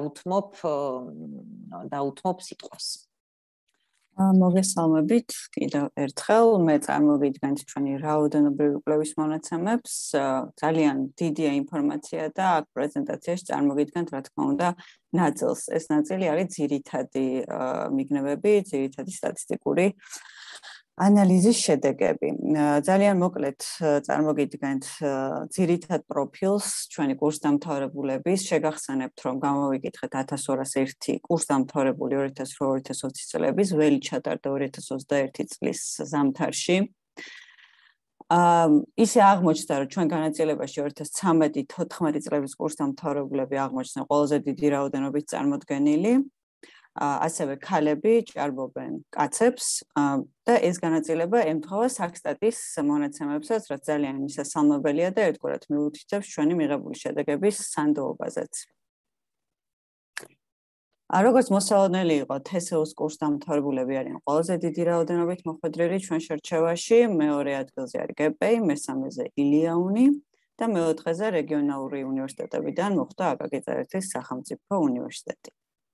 დაუთმობ სიტყვას. მოგესალმებით კიდევ ერთხელ. მე წარმოგიდგენთ ჩვენი რაოდენობრივი კვლევის მონაცემებს. ძალიან დიდია ინფორმაცია და აქ პრეზენტაციაში წარმოგიდგენთ, რა თქმა უნდა, ნაწილს. ეს ნაწილი არის ძირითადი მიგნებები, ძირითადი სტატისტიკური ანალიზის შედეგები. ძალიან მოკლედ წარმოგიდგენთ ძირითად პროფილს ჩვენი კურსდამთავრებულების. შეგახსენებთ, რომ გამოვიკითხეთ 1201 კურსდამთავრებული 2008-2020 წლების, ველი ჩატარდა 2021 წლის ზამთარში. ისე აღმოჩნდა, რომ ჩვენ განაწილებაში 2013-14 წლების კურსდამთავრებულები აღმოჩნდნენ ყველაზე დიდი რაოდენობით წარმოდგენილი. ასევე ქალები ჭარბობენ კაცებს და ეს განაწილება ემთხვევა საქსტატის მონაცემებსაც, რაც ძალიან მისასალმებელია და ერთგვარად მიუთითებს ჩვენი მიღებული შედეგების სანდოობაზეც. როგორც მოსალოდნელი იყო, TSE-ს კურსდამთავრებულები არიან ყველაზე დიდი რაოდენობით მოხვედრილი ჩვენ შერჩევაში, მეორე ადგილზე არის GPI, მესამეზე ილიაუნი და მეოთხეზე რეგიონალური უნივერსიტეტებიდან მოხვდა აკაკი-წერეთლის სახელმწიფო უნივერსიტეტი.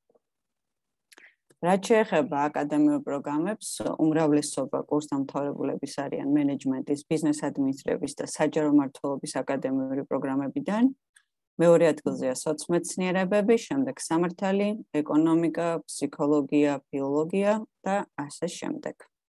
რაც შეეხება აკადემიურ პროგრამებს, უმრავლესობა კურსდამთავრებულების არიან მენეჯმენტის, ბიზნეს ადმინისტრების და საჯარო მმართველობის აკადემიური პროგრამებიდან. მეორე ადგილზეა სოცმეცნიერებები, შემდეგ სამართალი, ეკონომიკა, ფსიქოლოგია, ფილოლოგია და ასე შემდეგ.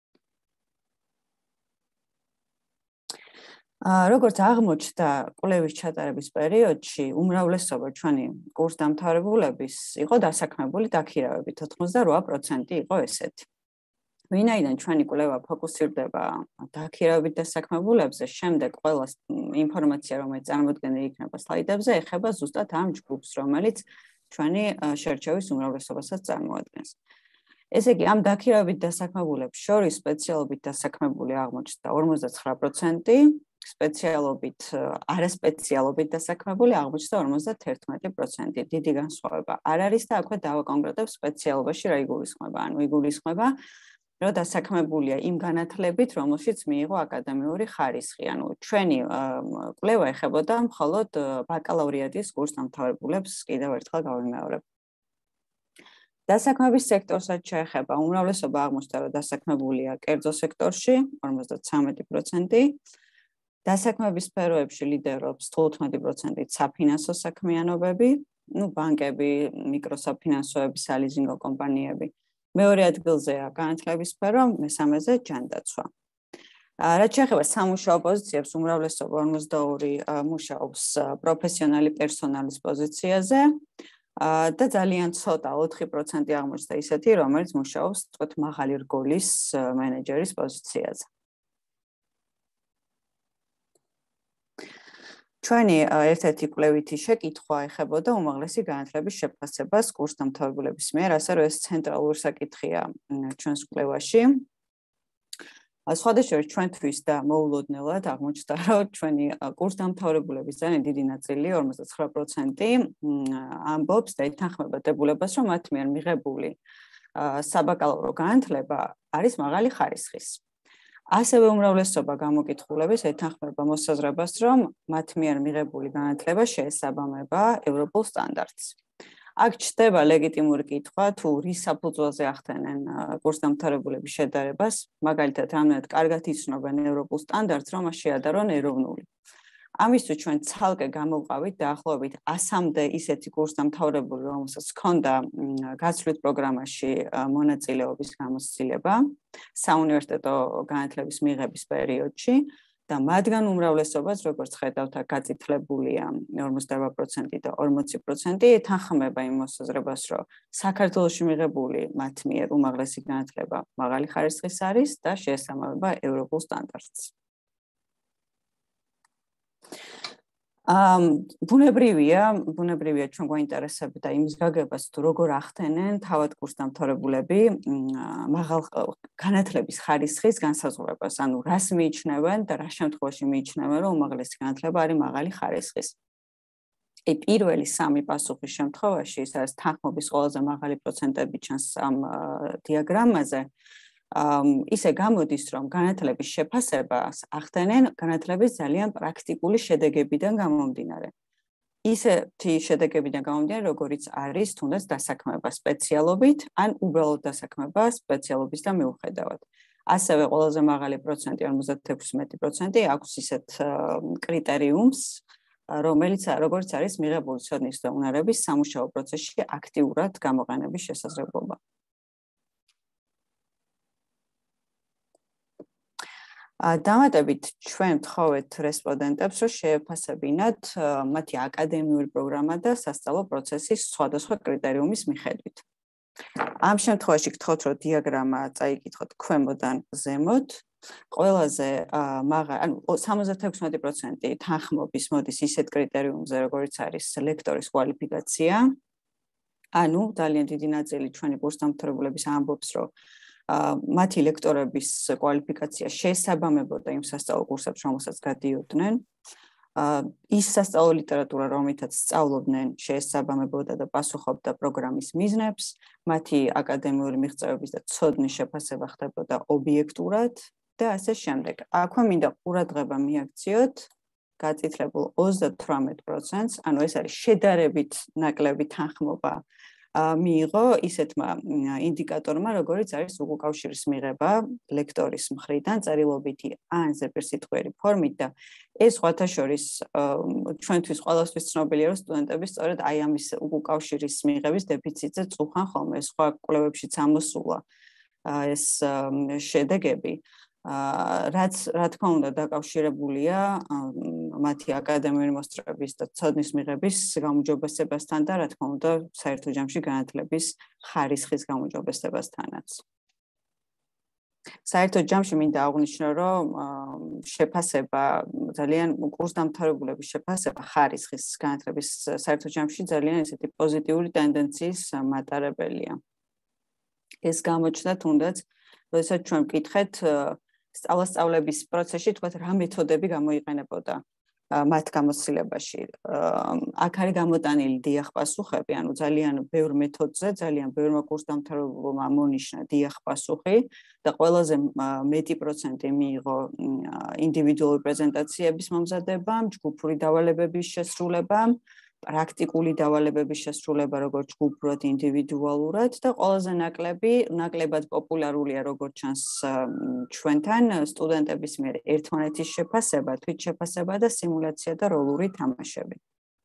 როგორც აღმოჩნდა კვლევის ჩატარების პერიოდში, უმრავლესობა ჩვენი კურსდამთავრებულების იყო დასაქმებული დაქირავებით, 88% იყო ესეთი. ვინაიდან ჩვენი კვლევა ფოკუსირდება დაქირავებით დასაქმებულებზე, შემდეგ ყველა ინფორმაცია, რომელიც წარმოდგენილი იქნება სლაიდებზე, ეხება ზუსტად ამ ჯგუფს, რომელიც ჩვენი შერჩევის უმრავლესობასაც წარმოადგენს. ესე იგი, ამ დაქირავებით დასაქმებულებს შორის სპეციალობით დასაქმებული აღმოჩნდა 59%, სპეციალობით, არასპეციალობით დასაქმებული აღმოჩნდა 51%. დიდი განსხვავება არ არის და აქვე დავაკონკრეტებ სპეციალობაში რა იგულისხმება. ანუ იგულისხმება, რომ დასაქმებულია იმ განათლებით, რომელშიც მიიღო აკადემიური ხარისხი. ანუ ჩვენი კვლევა ეხებოდა მხოლოდ ბაკალავრიატის კურსდამთავრებულებს, კიდევ ერთხელ გავიმეორებ. დასაქმების სექტორსაც შეეხება, უმრავლესობა აღმოჩნდა, რომ დასაქმებულია კერძო სექტორში, 53%. დასაქმების სფეროებში ლიდერობს 15% საფინანსო საქმიანობები, ბანკები, მიკროსაფინანსოები, სალიზინგო კომპანიები. მეორე ადგილზეა განათლების სფერო, მესამეზე ჯანდაცვა. რაც შეეხება სამუშაო პოზიციებს, უმრავლესობა 42 მუშაობს პროფესიონალი პერსონალის პოზიციაზე და ძალიან ცოტა 4% აღმოჩნდა ისეთი, რომელიც მუშაობს თქო მაღალი რგოლის მენეჯერის პოზიციაზე. ჩვენი ერთ-ერთი კვლევითი შეკითხვა ეხებოდა უმაღლესი განათლების შეფასებას კურსდამთავრებულების მიერ, ასე რომ ეს ცენტრალური საკითხია ჩვენს კვლევაში. სხვადასხვა ჩვენთვის და მოულოდნელად აღმოჩნდა, რომ ჩვენი კურსდამთავრებულების ძალიან დიდი ნაწილი, 59%, ამბობს და ეთანხმება დებულებას, რომ მათ მიერ მიღებული საბაკალავრო განათლება არის მაღალი ხარისხის. ასევე უმრავლესობა გამოკითხულების ეთანხმება მოსაზრებას, რომ მათ მიერ მიღებული განათლება შეესაბამება ევროპულ სტანდარტს. აქ ჩნდება ლეგიტიმური კითხვა, თუ რის საფუძველზე ახდენენ კურსდამთავრებულების შედარებას, მაგალითად, რამდენად კარგად იცნობენ ევროპულ სტანდარტს, რომ მას შეადარონ ეროვნული. ამისთვის ჩვენ ცალკე გამოვყავით დაახლოებით 100-მდე ისეთი კურსდამთავრებული, რომელსაც ჰქონდა გაცვლით პროგრამაში მონაწილეობის გამოცდილება საუნივერსიტეტო განათლების მიღების პერიოდში და მათგან უმრავლესობას, როგორც ხედავთ, გაწითლებულია 48% და 40%, ეთანხმება იმ მოსაზრებას, რომ საქართველოში მიღებული მათ მიერ უმაღლესი განათლება მაღალი ხარისხის არის და შეესაბამება ევროპულ სტანდარტს. ბუნებრივია ჩვენ გვაინტერესებდა იმის გაგებას, თუ როგორ ახდენენ თავად კურსდამთავრებულები მაღალ განათლების ხარისხის განსაზღვრებას, ანუ რას მიიჩნევენ და რა შემთხვევაში მიიჩნევენ, რომ უმაღლესი განათლება არის მაღალი ხარისხის. პირველი სამი პასუხის შემთხვევაში, ეს არის თანხმობის ყველაზე მაღალი პროცენტები ჩანს ამ დიაგრამაზე. ისე გამოდის, რომ განათლების შეფასებას ახდენენ განათლების ძალიან პრაქტიკული შედეგებიდან გამომდინარე. ისეთი შედეგებიდან გამომდინარე, როგორიც არის თუნდაც დასაქმება სპეციალობით, ან უბრალოდ დასაქმება სპეციალობისგან მიუხედავად. ასევე ყველაზე მაღალი პროცენტი 56% აქვს ისეთ კრიტერიუმს, როგორც არის მიღებული ცოდნის და უნარების სამუშაო პროცესში აქტიურად გამოყენების შესაძლებლობა. დამატებით ჩვენ ვთხოვეთ რესპონდენტებს, რომ შეეფასებინათ მათი აკადემიური პროგრამა და სასწავლო პროცესის სხვადასხვა კრიტერიუმის მიხედვით. ამ შემთხვევაში გთხოვთ, რომ დიაგრამა წაიკითხოთ ქვემოდან ზემოთ. ყველაზე მაღალი, 76% თანხმობის მოდის ისეთ კრიტერიუმზე, როგორიც არის ლექტორის კვალიფიკაცია. ანუ ძალიან დიდი ნაწილი ჩვენი კურსდამთავრებულების ამბობს, რომ მათი ლექტორების კვალიფიკაცია შესაბამებოდა იმ სასწავლო კურსებს, რომელსაც გადიოდნენ. ის სასწავლო ლიტერატურა, რომელთაც სწავლობდნენ, შესაბამებოდა და პასუხობდა პროგრამის მიზნებს, მათი აკადემიური მიღწევების და ცოდნის შეფასება ხდებოდა ობიექტურად და ასე შემდეგ. აქვე მინდა ყურადღება მიაქციოთ გაწითლებულ 38%-ს, ანუ ეს არის შედარებით ნაკლები თანხმობა მიიღო ისეთმა ინდიკატორმა, როგორიც არის უკავშირის მიღება ლექტორის მხრიდან წერილობითი ან ზეპირსიტყვიერი ფორმით და ეს სხვათა შორის ჩვენთვის ყველასთვის ცნობილია, რომ სტუდენტები სწორედ აი ამის უკავშირის მიღების დეფიციტზე წუხან ხოლმე, სხვა კვლევებშიც ამოსულა ეს შედეგები. რაც რა თქმა უნდა დაკავშირებულია მათი აკადემიური მოსწრების და ცოდნის მიღების გაუმჯობესებასთან და რა თქმა უნდა საერთო ჯამში განათლების ხარისხის გაუმჯობესებასთანაც. საერთო ჯამში მინდა აღვნიშნო, რომ შეფასება ძალიან კურსდამთავრებულების შეფასება ხარისხის განათლების საერთო ჯამში ძალიან ესეთი პოზიტიური ტენდენციის მატარებელია. ეს გამოჩნდა თუნდაც, როდესაც ჩვენ ვკითხეთ სწავლების პროცესში, თქვათ, რა მეთოდები გამოიყენებოდა მათ გამოცდილებაში. აქ არის გამოტანილი დიახ პასუხები, ანუ ძალიან ბევრ მეთოდზე, ძალიან ბევრმა კურსდამთავრებულმა მონიშნა დიახ პასუხი და ყველაზე მეტი პროცენტი მიიღო ინდივიდუალური პრეზენტაციების მომზადებამ, ჯგუფური დავალებების შესრულებამ, პრაქტიკული დავალებების შესრულება როგორც ჯგუფურად, ინდივიდუალურად და ყველაზე ნაკლებად პოპულარულია როგორც ჩანს ჩვენთან სტუდენტების მიერ ერთმანეთის შეფასება, თვითშეფასება და სიმულაცია და როლური თამაშები.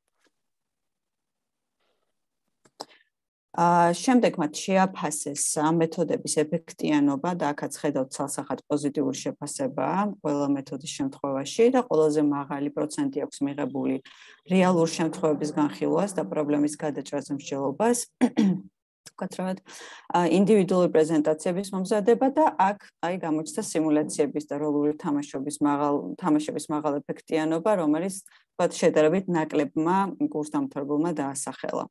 შემდეგ მათ შეაფასეს ამ მეთოდების ეფექტიანობა და აქაც ხედავთ ცალსახად პოზიტიური შეფასებაა ყველა მეთოდის შემთხვევაში და ყველაზე მაღალი პროცენტი აქვს მიღებული რეალურ შემთხვევების განხილვას და პრობლემის გადაჭრაზე მსჯელობას. ვკაცრავად ინდივიდუალური პრეზენტაციების მომზადება და აქ აი გამოჩნდა სიმულაციების და როლური თამაშების მაღალ ეფექტიანობა, რომელიც თქვათ შედარებით ნაკლებმა კურსდამთავრებულმა დაასახელა.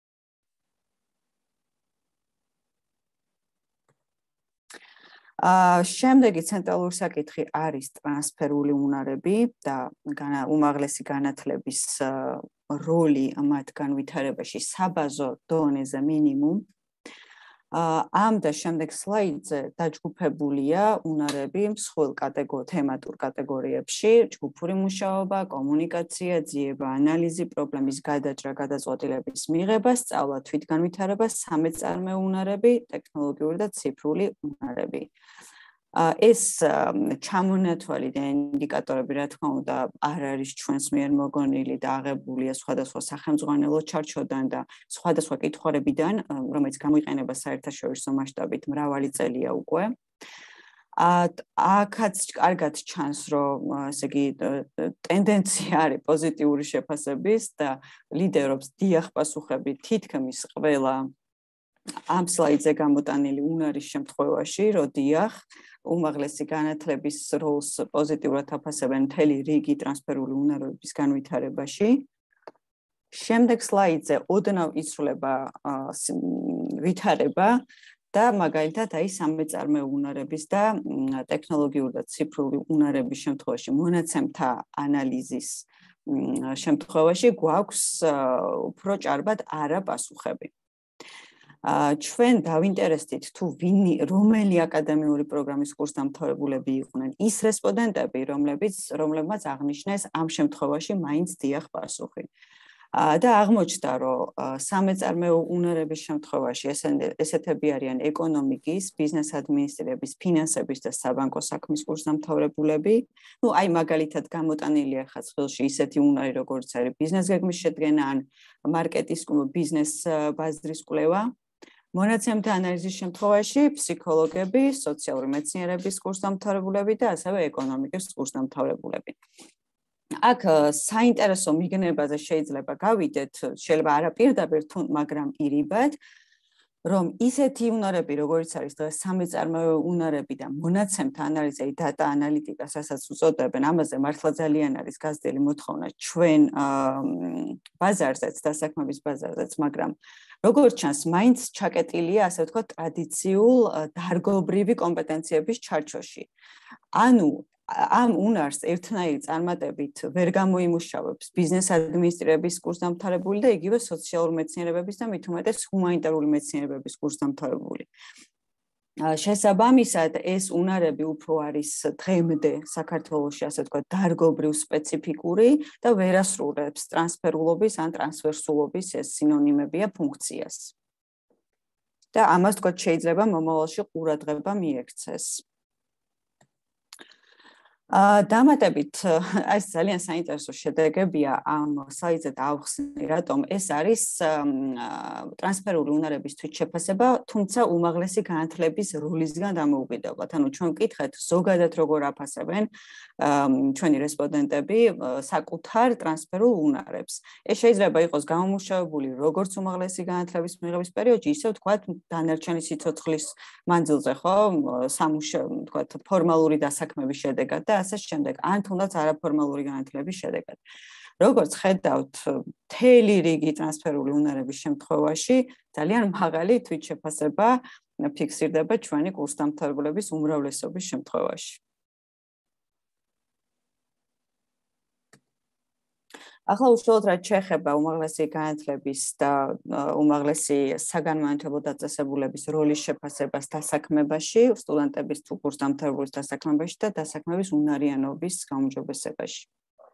შემდეგი ცენტრალური საკითხი არის ტრანსფერული უნარები და უმაღლესი განათლების როლი მათ განვითარებაში საბაზო დონეზე მინიმუმ. ამ და შემდეგ სლაიდზე დაჯგუფებულია უნარები მსხვილ თემატურ კატეგორიებში: ჯგუფური მუშაობა, კომუნიკაცია, ძიება, ანალიზი, პრობლემის გადაჭრა, გადაწყვეტილების მიღება, სწავლა, თვითგანვითარება, სამეწარმეო უნარები, ტექნოლოგიური და ციფრული უნარები. ეს ჩამონათვალი და ინდიკატორები, რა თქმა უნდა, არ არის ჩვენს მიერ მოგონილი და აღებულია სხვადასხვა სახელმძღვანელო ჩარჩოდან და სხვადასხვა კითხვარებიდან, რომელიც გამოიყენება საერთაშორისო მასშტაბით მრავალი წელია უკვე. აქაც კარგად ჩანს, რომ ესე იგი ტენდენცია არის პოზიტიური შეფასების და ლიდერობს დიახ პასუხები თითქმის ყველა ამ სლაიდზე გამოტანილი უნარის შემთხვევაში, რომ დიახ უმაღლესი განათლების როლს პოზიტიურად აფასებენ მთელი რიგი ტრანსფერული უნარების განვითარებაში. შემდეგ სლაიდზე ოდნავ იცვლება ვითარება და მაგალითად აი სამეწარმეო უნარების და ტექნოლოგიური და ციფრული უნარების შემთხვევაში მონაცემთა ანალიზის შემთხვევაში გვაქვს უფრო ჭარბად არაპასუხები. ჩვენ დავინტერესდით თუ რომელი აკადემიური პროგრამის კურსდამთავრებულები იყვნენ ის რესპონდენტები, რომლებმაც აღნიშნეს ამ შემთხვევაში მაინც დიახ პასუხი. და აღმოჩნდა, რომ სამეწარმეო უნარების შემთხვევაში ესეთები არიან ეკონომიკის, ბიზნეს ადმინისტრირების, ფინანსების და საბანკო საქმის კურსდამთავრებულები. აი მაგალითად გამოტანილია ხა ხელში ისეთი უნარი, როგორც არის ბიზნეს გეგმის შედგენა ან მარკეტის ბიზნეს ბაზრის კვლევა. მონაცემთა ანალიზის შემთხვევაში ფსიქოლოგები, სოციალური მეცნიერების კურსდამთავრებულები და ასევე ეკონომიკის კურსდამთავრებულები. აქ საინტერესო მიგნებაზე შეიძლება გავიდეთ, შეიძლება არა პირდაპირ, მაგრამ ირიბად, რომ ისეთი უნარები, როგორც არის დღეს სამეწარმეო უნარები და მონაცემთა ანალიზი, დატა ანალიტიკას, რასაც უწოდებენ, ამაზე მართლა ძალიან არის გაზრდილი მოთხოვნა ჩვენ ბაზარზეც, დასაქმების ბაზარზეც, მაგრამ როგორც ჩანს, მაინც ჩაკეტილია, ასე ვთქვათ, ტრადიციულ დარგობრივი კომპეტენციების ჩარჩოში. ანუ ამ უნარს ერთნაირი წარმატებით ვერ გამოიმუშავებს ბიზნეს ადმინისტრირების კურსდამთავრებული და იგივე სოციალური მეცნიერებების და მით უმეტეს ჰუმანიტარული მეცნიერებების კურსდამთავრებული. შესაბამისად, ეს უნარები უფრო არის დღემდე საქართველოში, ასე ვთქვათ, დარგობრივ სპეციფიკური და ვერ ასრულებს ტრანსფერულობის ან ტრანსვერსულობის ეს სინონიმებია ფუნქციას. და ამას ვთქვათ, შეიძლება მომავალში ყურადღება მიექცეს. დამატებით, ეს ძალიან საინტერესო შედეგებია ამ სლაიდზე დავხსნი, რატომ ეს არის ტრანსფერული უნარების თვითშეფასება, თუმცა უმაღლესი განათლების როლისგან დამოუკიდებლად. ანუ ჩვენ ვკითხეთ ზოგადად როგორ აფასებენ ჩვენი რესპონდენტები საკუთარ ტრანსფერულ უნარებს. ეს შეიძლება იყოს გამომუშავებული როგორც უმაღლესი განათლების მიღების პერიოდში, ისე ვთქვათ დანარჩენი სიცოცხლის მანძილზე, ხო, ვთქვათ ფორმალური დასაქმების შედეგად და ასე შემდეგ, ან თუნდაც არაფორმალური განათლების შედეგად. როგორც ხედავთ, მთელი რიგი ტრანსფერული უნარების შემთხვევაში ძალიან მაღალი თვითშეფასება ფიქსირდება ჩვენი კურსდამთავრებულების უმრავლესობის შემთხვევაში. ახლა უშუალოდ რაც შეეხება უმაღლესი განათლების და უმაღლესი საგანმანათლებლო დაწესებულების როლის შეფასებას დასაქმებაში, სტუდენტების თუ კურსდამთავრებულის დასაქმებაში და დასაქმების უნარიანობის გაუმჯობესებაში.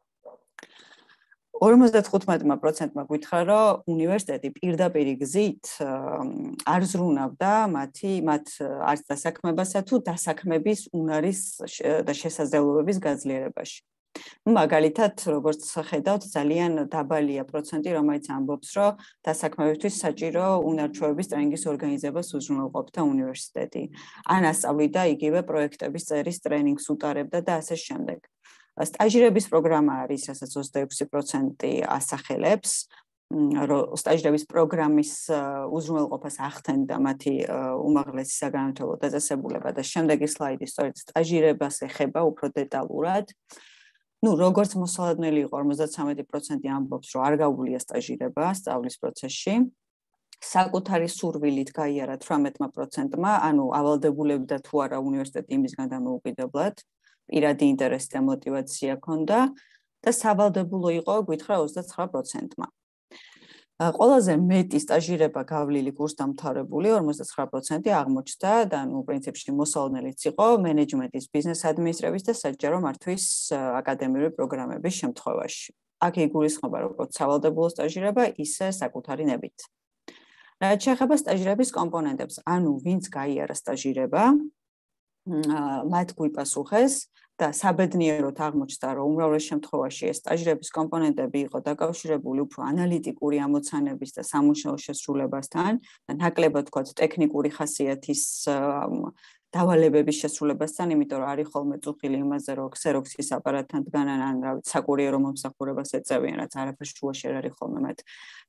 55%-მა გითხრა, რომ უნივერსიტეტი პირდაპირ გზით არ ზრუნავდა მათ არც დასაქმებასა თუ დასაქმების უნარის და შესაძლებლობების გაძლიერებაში. მაგალითად, როგორც ხედავთ, ძალიან დაბალია პროცენტი, რომელიც ამბობს, რომ დასაქმებისთვის საჭირო უნარჩვევების ტრენინგის ორგანიზებას უზრუნველყოფდა უნივერსიტეტი. ან ასწავლიდა იგივე პროექტების წერის ტრენინგს უტარებდა და ასე შემდეგ. სტაჟირების პროგრამა არის, რასაც 26% ასახელებს, რომ სტაჟირების პროგრამის უზრუნველყოფას ახდენდა მათი უმაღლესი საგანმანათლებლო დაწესებულება და შემდეგი სლაიდი სწორედ სტაჟირებას ეხება უფრო დეტალურად. როგორც მოსალოდნელი იყო 53% ამბობს, რომ არ გაუვლია სტაჟირება სწავლის პროცესში. საკუთარი სურვილით გაიარა 18%-მა, ანუ ავალდებულებდა თუ არა უნივერსიტეტი იმისგან დამოუკიდებლად, პირადი ინტერესი და мотиваცია ჰქონდა და სავალდებულო იყო, გითხრა 29%-მა. ყველაზე მეტი სტაჟირება გავლილი კურსდამთავრებული 59% აღმოჩნდა და პრინციპში მოსალოდნელიც იყო მენეჯმენტის, ბიზნეს ადმინისტრირების და საჯარო მართვის აკადემიური პროგრამების შემთხვევაში. აქ იგულისხმება როგორც სავალდებულო სტაჟირება, ისე საკუთარი ნებით. რაც შეეხება სტაჟირების კომპონენტებს, ანუ ვინც გაიარა სტაჟირება, მათ გვიპასუხეს და საბედნიეროდ აღმოჩნდა, რომ უმრავლეს შემთხვევაში ეს სტაჟირების კომპონენტები იყო დაკავშირებული უფრო ანალიტიკური ამოცანების და სამუშაო შესრულებასთან, ნაკლებად ვთქვათ ტექნიკური ხასიათის დავალებების შესრულებასთან, იმიტომ რომ არის ხოლმე წუხილი იმაზე, რომ ქსეროქსის აპარატთან დგანან ან რა ვიცი, საკურიერო მომსახურებას ეწევიან, რაც არაფერს შუაში არ არის ხოლმე მათ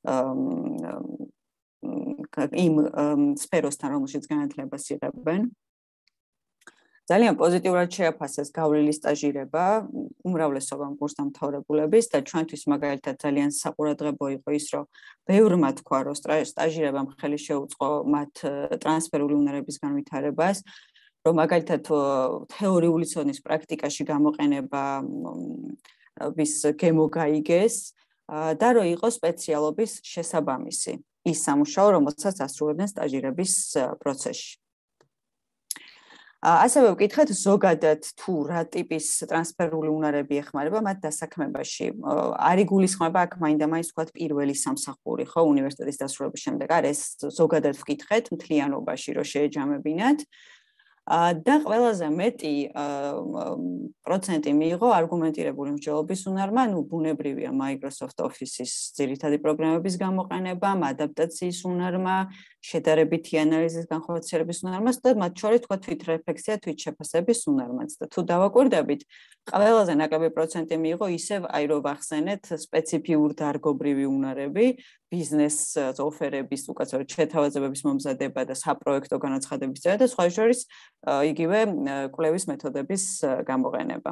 იმ სფეროსთან, რომელშიც განათლებას იღებენ. ძალიან პოზიტიურად შეაფასეს გავლილი სტაჟირება უმრავლესობამ კურსდამთავრებულების და ჩვენთვის მაგალითად ძალიან საყურადღებო იყო ის, რომ ბევრმა თქვა, რომ სტაჟირებამ ხელი შეუწყო მათ ტრანსფერული უნარების განვითარებას, რომ მაგალითად თეორიული ცოდნის პრაქტიკაში გამოყენება გემო გაიგეს და რომ იყოს სპეციალობის შესაბამისი ის სამუშაო, რომელსაც ასრულებდნენ სტაჟირების პროცესში. ასევე ვკითხეთ ზოგადად თუ რა ტიპის ტრანსფერული უნარები ეხმარება მათ დასაქმებაში. არ იგულისხმება აქ მაინდა-მაინც თქვათ პირველი სამსახური, ხო, უნივერსიტეტის დასრულების შემდეგ. არ ეს ზოგადად ვკითხეთ მთლიანობაში, რომ შეეჯამებინათ. და ყველაზე მეტი პროცენტი მიიღო არგუმენტირებული მსჯელობის უნარმა, ბუნებრივია Microsoft Office-ის ძირითადი პროგრამების გამოყენება, ადაპტაციის უნარმა, შედარებითი ანალიზის განხორციელების უნარმაც და მათ შორის თქვა თვითრეფლექსია, თვითშეფასების უნარმაც. და თუ დავაკვირდებით, ყველაზე ნაკლები პროცენტი მიიღო ისევ აი რომ ვახსენეთ სპეციფიურ დარგობრივი უნარები, ბიზნეს ოფერების უკაცრავად შეთავაზებების მომზადება და საპროექტო განაცხადების წერა და სხვა შორის იგივე კვლევის მეთოდების გამოყენება.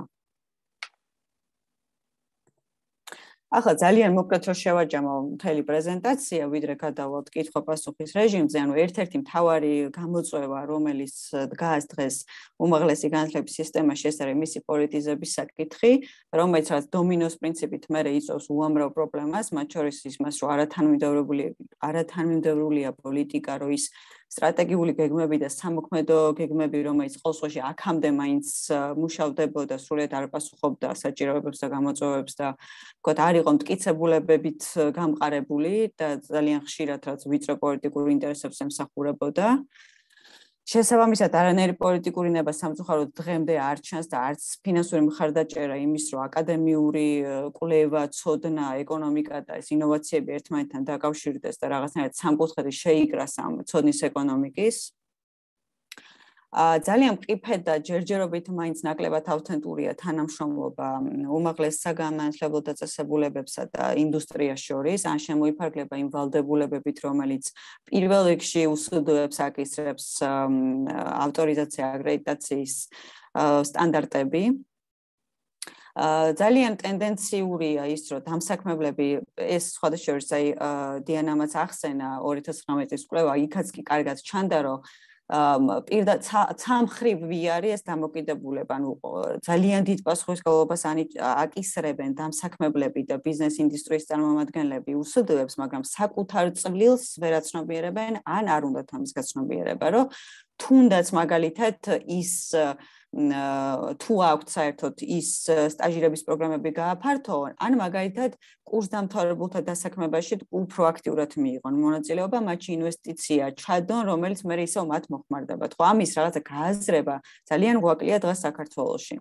ახლა ძალიან მოკლედ რომ შევაჯამო მთელი პრეზენტაცია, ვიდრე გადავალთ კითხვა-პასუხის რეჟიმზე, ანუ ერთ-ერთი მთავარი გამოწვევა, რომელიც დგას დღეს უმაღლესი განათლების სისტემაში, ეს არის მისი პოლიტიზების საკითხი, რომელიც რაც დომინოს პრინციპით მერე იწვევს უამრავ პრობლემას, მათ შორის იმას, რომ არათანმიმდევრულია პოლიტიკა, რომ ის სტრატეგიული გეგმები და სამოქმედო გეგმები, რომელიც ყოველში აქამდე მაინც მუშავდებოდა, სრულიად არ პასუხობდა საჭიროებებს და გამოწვევებს და ვთქვათ, არ იყო მტკიცებულებებით გამყარებული და ძალიან ხშირად რაც ვიწრო პოლიტიკურ ინტერესებს ემსახურებოდა. შესაბამისად, არანაირი პოლიტიკური ნება სამწუხაროდ დღემდე არ ჩანს და არც ფინანსური მხარდაჭერა იმის, რომ აკადემიური კვლევა, ცოდნა, ეკონომიკა და ეს ინოვაციები ერთმანეთთან დაკავშირდეს და რაღაცნაირად სამკუთხედი შეიკრას ამ ცოდნის ეკონომიკის. ძალიან მყიფე და ჯერჯერობით მაინც ნაკლებად ავთენტურია თანამშრომლობა უმაღლეს საგანმანათლებლო დაწესებულებებსა და ინდუსტრიას შორის, ან შემოიფარგლება იმ ვალდებულებებით, რომელიც პირველ რიგში უსწრდოებს აკისრებს ავტორიზაცია, აკრედიტაციის სტანდარტები. ძალიან ტენდენციურია ის, რომ დამსაქმებლები ეს სხვადასხვა აი დიანამაც ახსენა 2019 წლის კვლევა, იქაც კი კარგად ჩანდა, რომ პირდაპირ ცამხრივი არის ეს დამოკიდებულება, ანუ ძალიან დიდ პასუხისმგებლობას აკისრებენ დამსაქმებლები და ბიზნეს ინდუსტრიის წარმომადგენლები უსწრდოებს, მაგრამ საკუთარ წვლილს ვერ აცნობიერებენ, ან არ უნდათ ამის გაცნობიერება, რომ თუნდაც მაგალითად ის თუ აქვთ საერთოდ ის სტაჟირების პროგრამები გააფართოვონ, ან მაგალითად კურსდამთავრებულთა დასაქმებაში უფრო აქტიურად მიიღონ მონაწილეობა, მათში ინვესტიცია ჩადონ, რომელიც მე ისევ მათ მოხმარდებათ. ხო, ამის რაღაცა გააზრება ძალიან გვაკლია დღეს საქართველოში.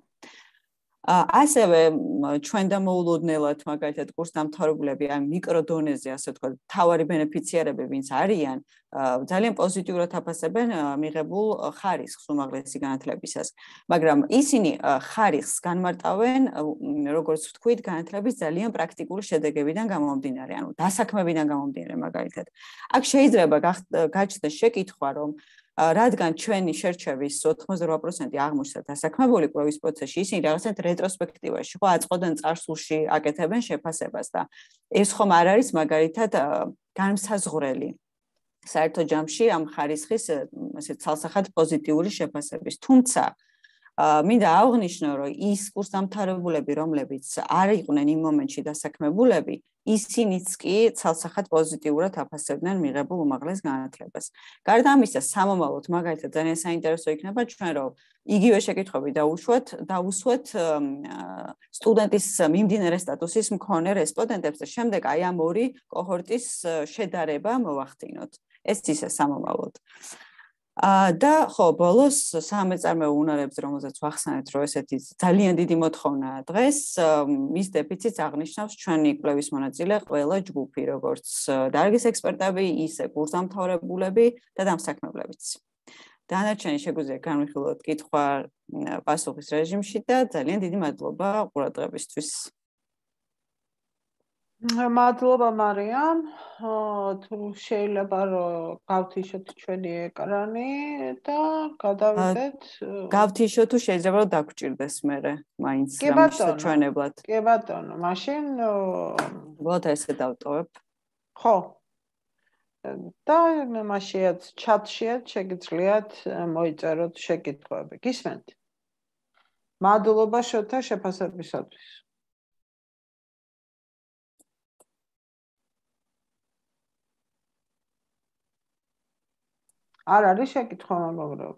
ასევე ჩვენ დამოულოდნელად მაგალითად კურსდამთავრებულები ამ მიკროდონეზე, ასე ვთქვათ, მთავარი ბენეფიციარები, ვინც არიან, ძალიან პოზიტიურად აფასებენ მიღებულ ხარისხს უმაღლესი განათლებისას. მაგრამ ისინი ხარისხს განმარტავენ, როგორც ვთქვით, განათლების ძალიან პრაქტიკული შედეგებიდან გამომდინარე, ანუ დასაქმებიდან გამომდინარე მაგალითად. აქ შეიძლება გაჩნდეს შეკითხვა, რომ რადგან ჩვენი შერჩევის 88% აღმოჩნდა დასაქმებული კვლევის პროცესში, ისინი რაღაცნაირად რეტროსპექტივაში, ხო, აწყობენ წარსულში, აკეთებენ შეფასებას და ეს ხომ არ არის მაგალითად განმსაზღვრელი საერთო ჯამში ამ ხარისხის ასე ცალსახად პოზიტიური შეფასების. თუმცა მინდა აღვნიშნო, რომ ის კურსდამთავრებულები, რომლებიც არ იყვნენ იმ მომენტში დასაქმებულები, ისინიც კი ცალსახად პოზიტიურად აფასებდნენ მიღებულ უმაღლეს განათლებას. გარდა ამისა, სამომავლოდ მაგალითად ძალიან საინტერესო იქნება ჩვენ, რომ იგივე შეკითხვები დავუსვათ სტუდენტის მიმდინარე სტატუსის მქონე რესპონდენტებს და შემდეგ აი ამ ორი კოჰორტის შედარება მოვახდინოთ. ეს ისე სამომავლოდ. და ხო, ბოლოს სამეწარმეო უნარებზე, რომელზეც ვახსენეთ, რომ ესეთი ძალიან დიდი მოთხოვნაა დღეს, მის დეფიციტს აღნიშნავს ჩვენი კვლევის მონაწილე ყველა ჯგუფი, როგორც დარგის ექსპერტები, ისე კურსდამთავრებულები და დამსაქმებლებიც. დანარჩენი შეგვიძლია განვიხილოთ კითხვა-პასუხის რეჟიმში და ძალიან დიდი მადლობა ყურადღებისთვის. მადლობა მარიამ. თუ შეიძლება რომ გავთიშოთ ჩვენი ეკრანი და გადავიდეთ. გავთიშო თუ შეიძლება რომ დაგჭირდეს მერე მაინც რამის საჩვენებლად. კი ბატონო, მაშინ ვოთ ესე დავტოვებ. ხო. და მაშინაც ჩატშიათ შეგიძლიათ მოიწეროთ შეკითხვები. გისმენთ? მადლობა შოთა შეფასებისათვის. არ არის შეკითხვა მეგობრებო.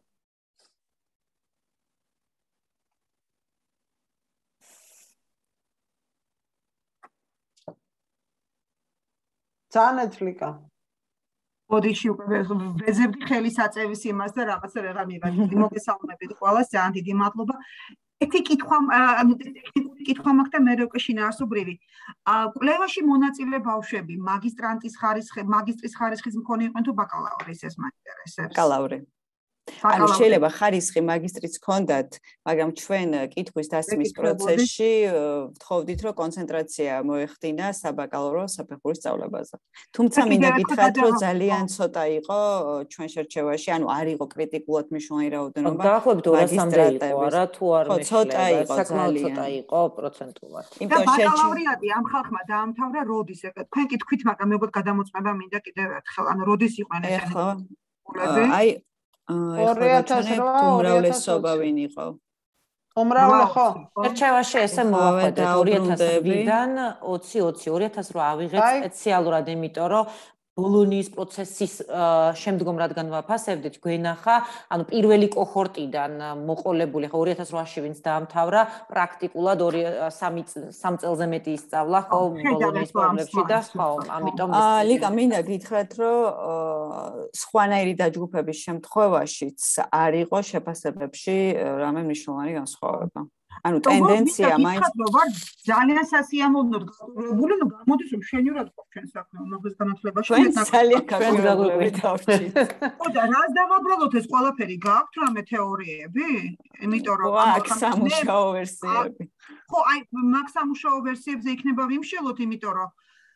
Цанетлика. Ოდიში უკვე ვეზებდი ხელის აწევის იმას და რაღაცა ვეღარ მივაჩვენე. მოგესალმებით ყველას, ძალიან დიდი მადლობა. ერთი კითხვა, ტექნიკური კითხვა მაქვს და მე უკვე შინაარსობრივი. კვლევაში მონაწილე ბავშვები მაგისტრის ხარისხის მქონე იყვნენ თუ ბაკალავრის, ეს მაინტერესებს. ბაკალავრი. ანუ შეიძლება ხარისხი მაგისტრიც ჰქონდათ, მაგრამ ჩვენ კითხვის დასმის პროცესში ვთხოვდით, რომ კონცენტრაცია მოეხდინა საბაკალავრო საფეხურის სწავლებაზე. თუმცა მინდა გითხრათ, რომ ძალიან ცოტა იყო ჩვენ შერჩევაში, ანუ არ იყო კრიტიკულად მნიშვნელოვანი რაოდენობა. დაახლოებით 200-მდე იყო, არა თუ არ მეშლება. ცოტა იყო, საკმაოდ ცოტა იყო პროცენტულად. და ბაკალავრიატი ამ ხალხმა დაამთავრა როდის? თქვენ კითხვით, მაგრამ მეგობრებო გადამოწმება მინდა კიდევ ერთხელ, ანუ როდის იყვნენ ესენი? აი 2008 უმრავლესობა ვინ იყო? უმრავლე ხო? შერჩევაში ესე მოახვედეთ 2000-დან 2008 ავიღეთ სპეციალურად, იმიტომ რომ ბოლონიის პროცესის შემდგომ რადგან ვაფასებდით, გვენახა, ანუ პირველი კოჰორტიდან მოყოლებული, ხო 2008-ში ვინც დაამთავრა, პრაქტიკულად 3 წელზე მეტი ისწავლა, ხო ბოლონიის პრობლემებში და ხო, ამიტომ ლიკა მინდა გითხრათ, რომ სხვანაირი დაჯგუფების შემთხვევაშიც არ იყო შეფასებებში რამე მნიშვნელოვანი განსხვავება. ანუ ტენდენცია მაინც ძალიან სასიამოვნოდ გასწორებული, ნუ გამოდის რომ შენიურად გვაქვს ჩვენ საქმე უმაღლეს განათლებაში. ჩვენ ძალიან გაგვიგვებით დავჭით. ხო და რას დავაბრალოთ, ეს ყველაფერი გაქვთ რამე თეორიები? იმიტომ რომ აქ სამუშაო ვერსიები. ხო, აი მაგ სამუშაო ვერსიებზე იქნება ვიმშელოთ, იმიტომ რომ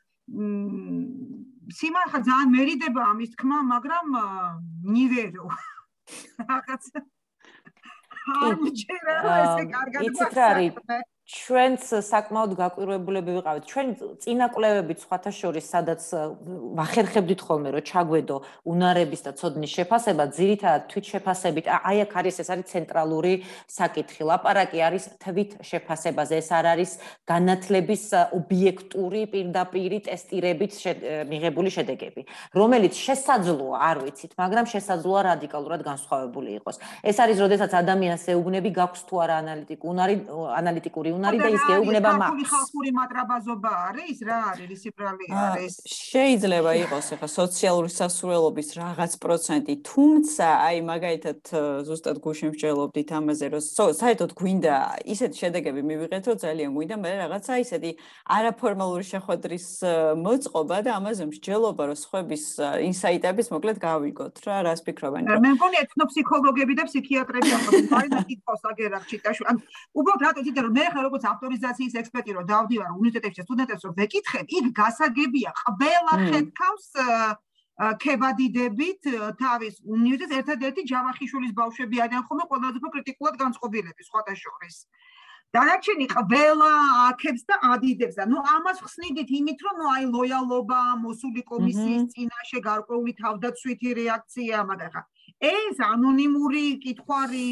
სიმართლე ძალიან მერიდება ამის თქმა, მაგრამ ნივერო რაღაცა იცით რა არის ჩვენც საკმაოდ გაკვირვებულები ვიყავით. ჩვენ წინა კვლევებით სხვათა შორის, სადაც ვახერხებდით ხოლმე, რომ ჩაგვედო უნარების და ცოდნის შეფასება, ძირითადად თვით შეფასებით, აი აქ არის ეს არის ცენტრალური საკითხი. ლაპარაკი არის თვით შეფასებაზე, ეს არ არის განათლების ობიექტური პირდაპირი ტესტირებით მიღებული შედეგები, რომელიც შესაძლოა, არ ვიცით, მაგრამ შესაძლოა რადიკალურად განსხვავებული იყოს. ეს არის, როდესაც ადამიანს ეუბნები, გაქვს თუ არა ანალიტიკური უნარი და ის გეუბნება მას. ხალხური მატრაბაზობა არის, რა არის, რისიბრალი არის? შეიძლება იყოს ახლა სოციალური სასურველობის რაღაც პროცენტი, თუმცა აი მაგალითად ზუსტად გუშინმსჯელობდით ამაზე, რომ საერთოდ გვინდა ისეთი შედეგები მივიღეთ, რომ ძალიან გვინდა მე რაღაცა ისეთი არაფორმალური შეხვედრის მოწყობა და ამაზე მსჯელობა, რომ სხვების ინსაიტების მოკლედ გავიგოთ რა, რას ფიქრობენ. მე მგონი ეთნოფსიქოლოგები და ფსიქიატრები ახლა არის კითხავს აგერაკ ჩიტაში. ან უბრალოდ რატო იცით რომ მე ხარ როგორც ავტორიზაციის ექსპერტი რომ დავდივარ უნივერსიტეტში სტუდენტებს რომ ვეკითხებ, იქ გასაგებია ყველა ხედავს ქებადიდებით თავის უნივერსიტეტს ერთადერთი ჯავახიშვილის ბავშვები არიან ხოლმე ყველაზე უფრო კრიტიკულად განწყობილები სხვათა შორის. დანარჩენი ყველა აქებს და ადიდებს და ნუ ამას ხსნიდით იმით რომ ნუ აი ლოიალობა მოსული კომისიის წინაშე გარკვეული თავდაცვითი რეაქცია, მაგრამ ეს ანონიმური კითხვარი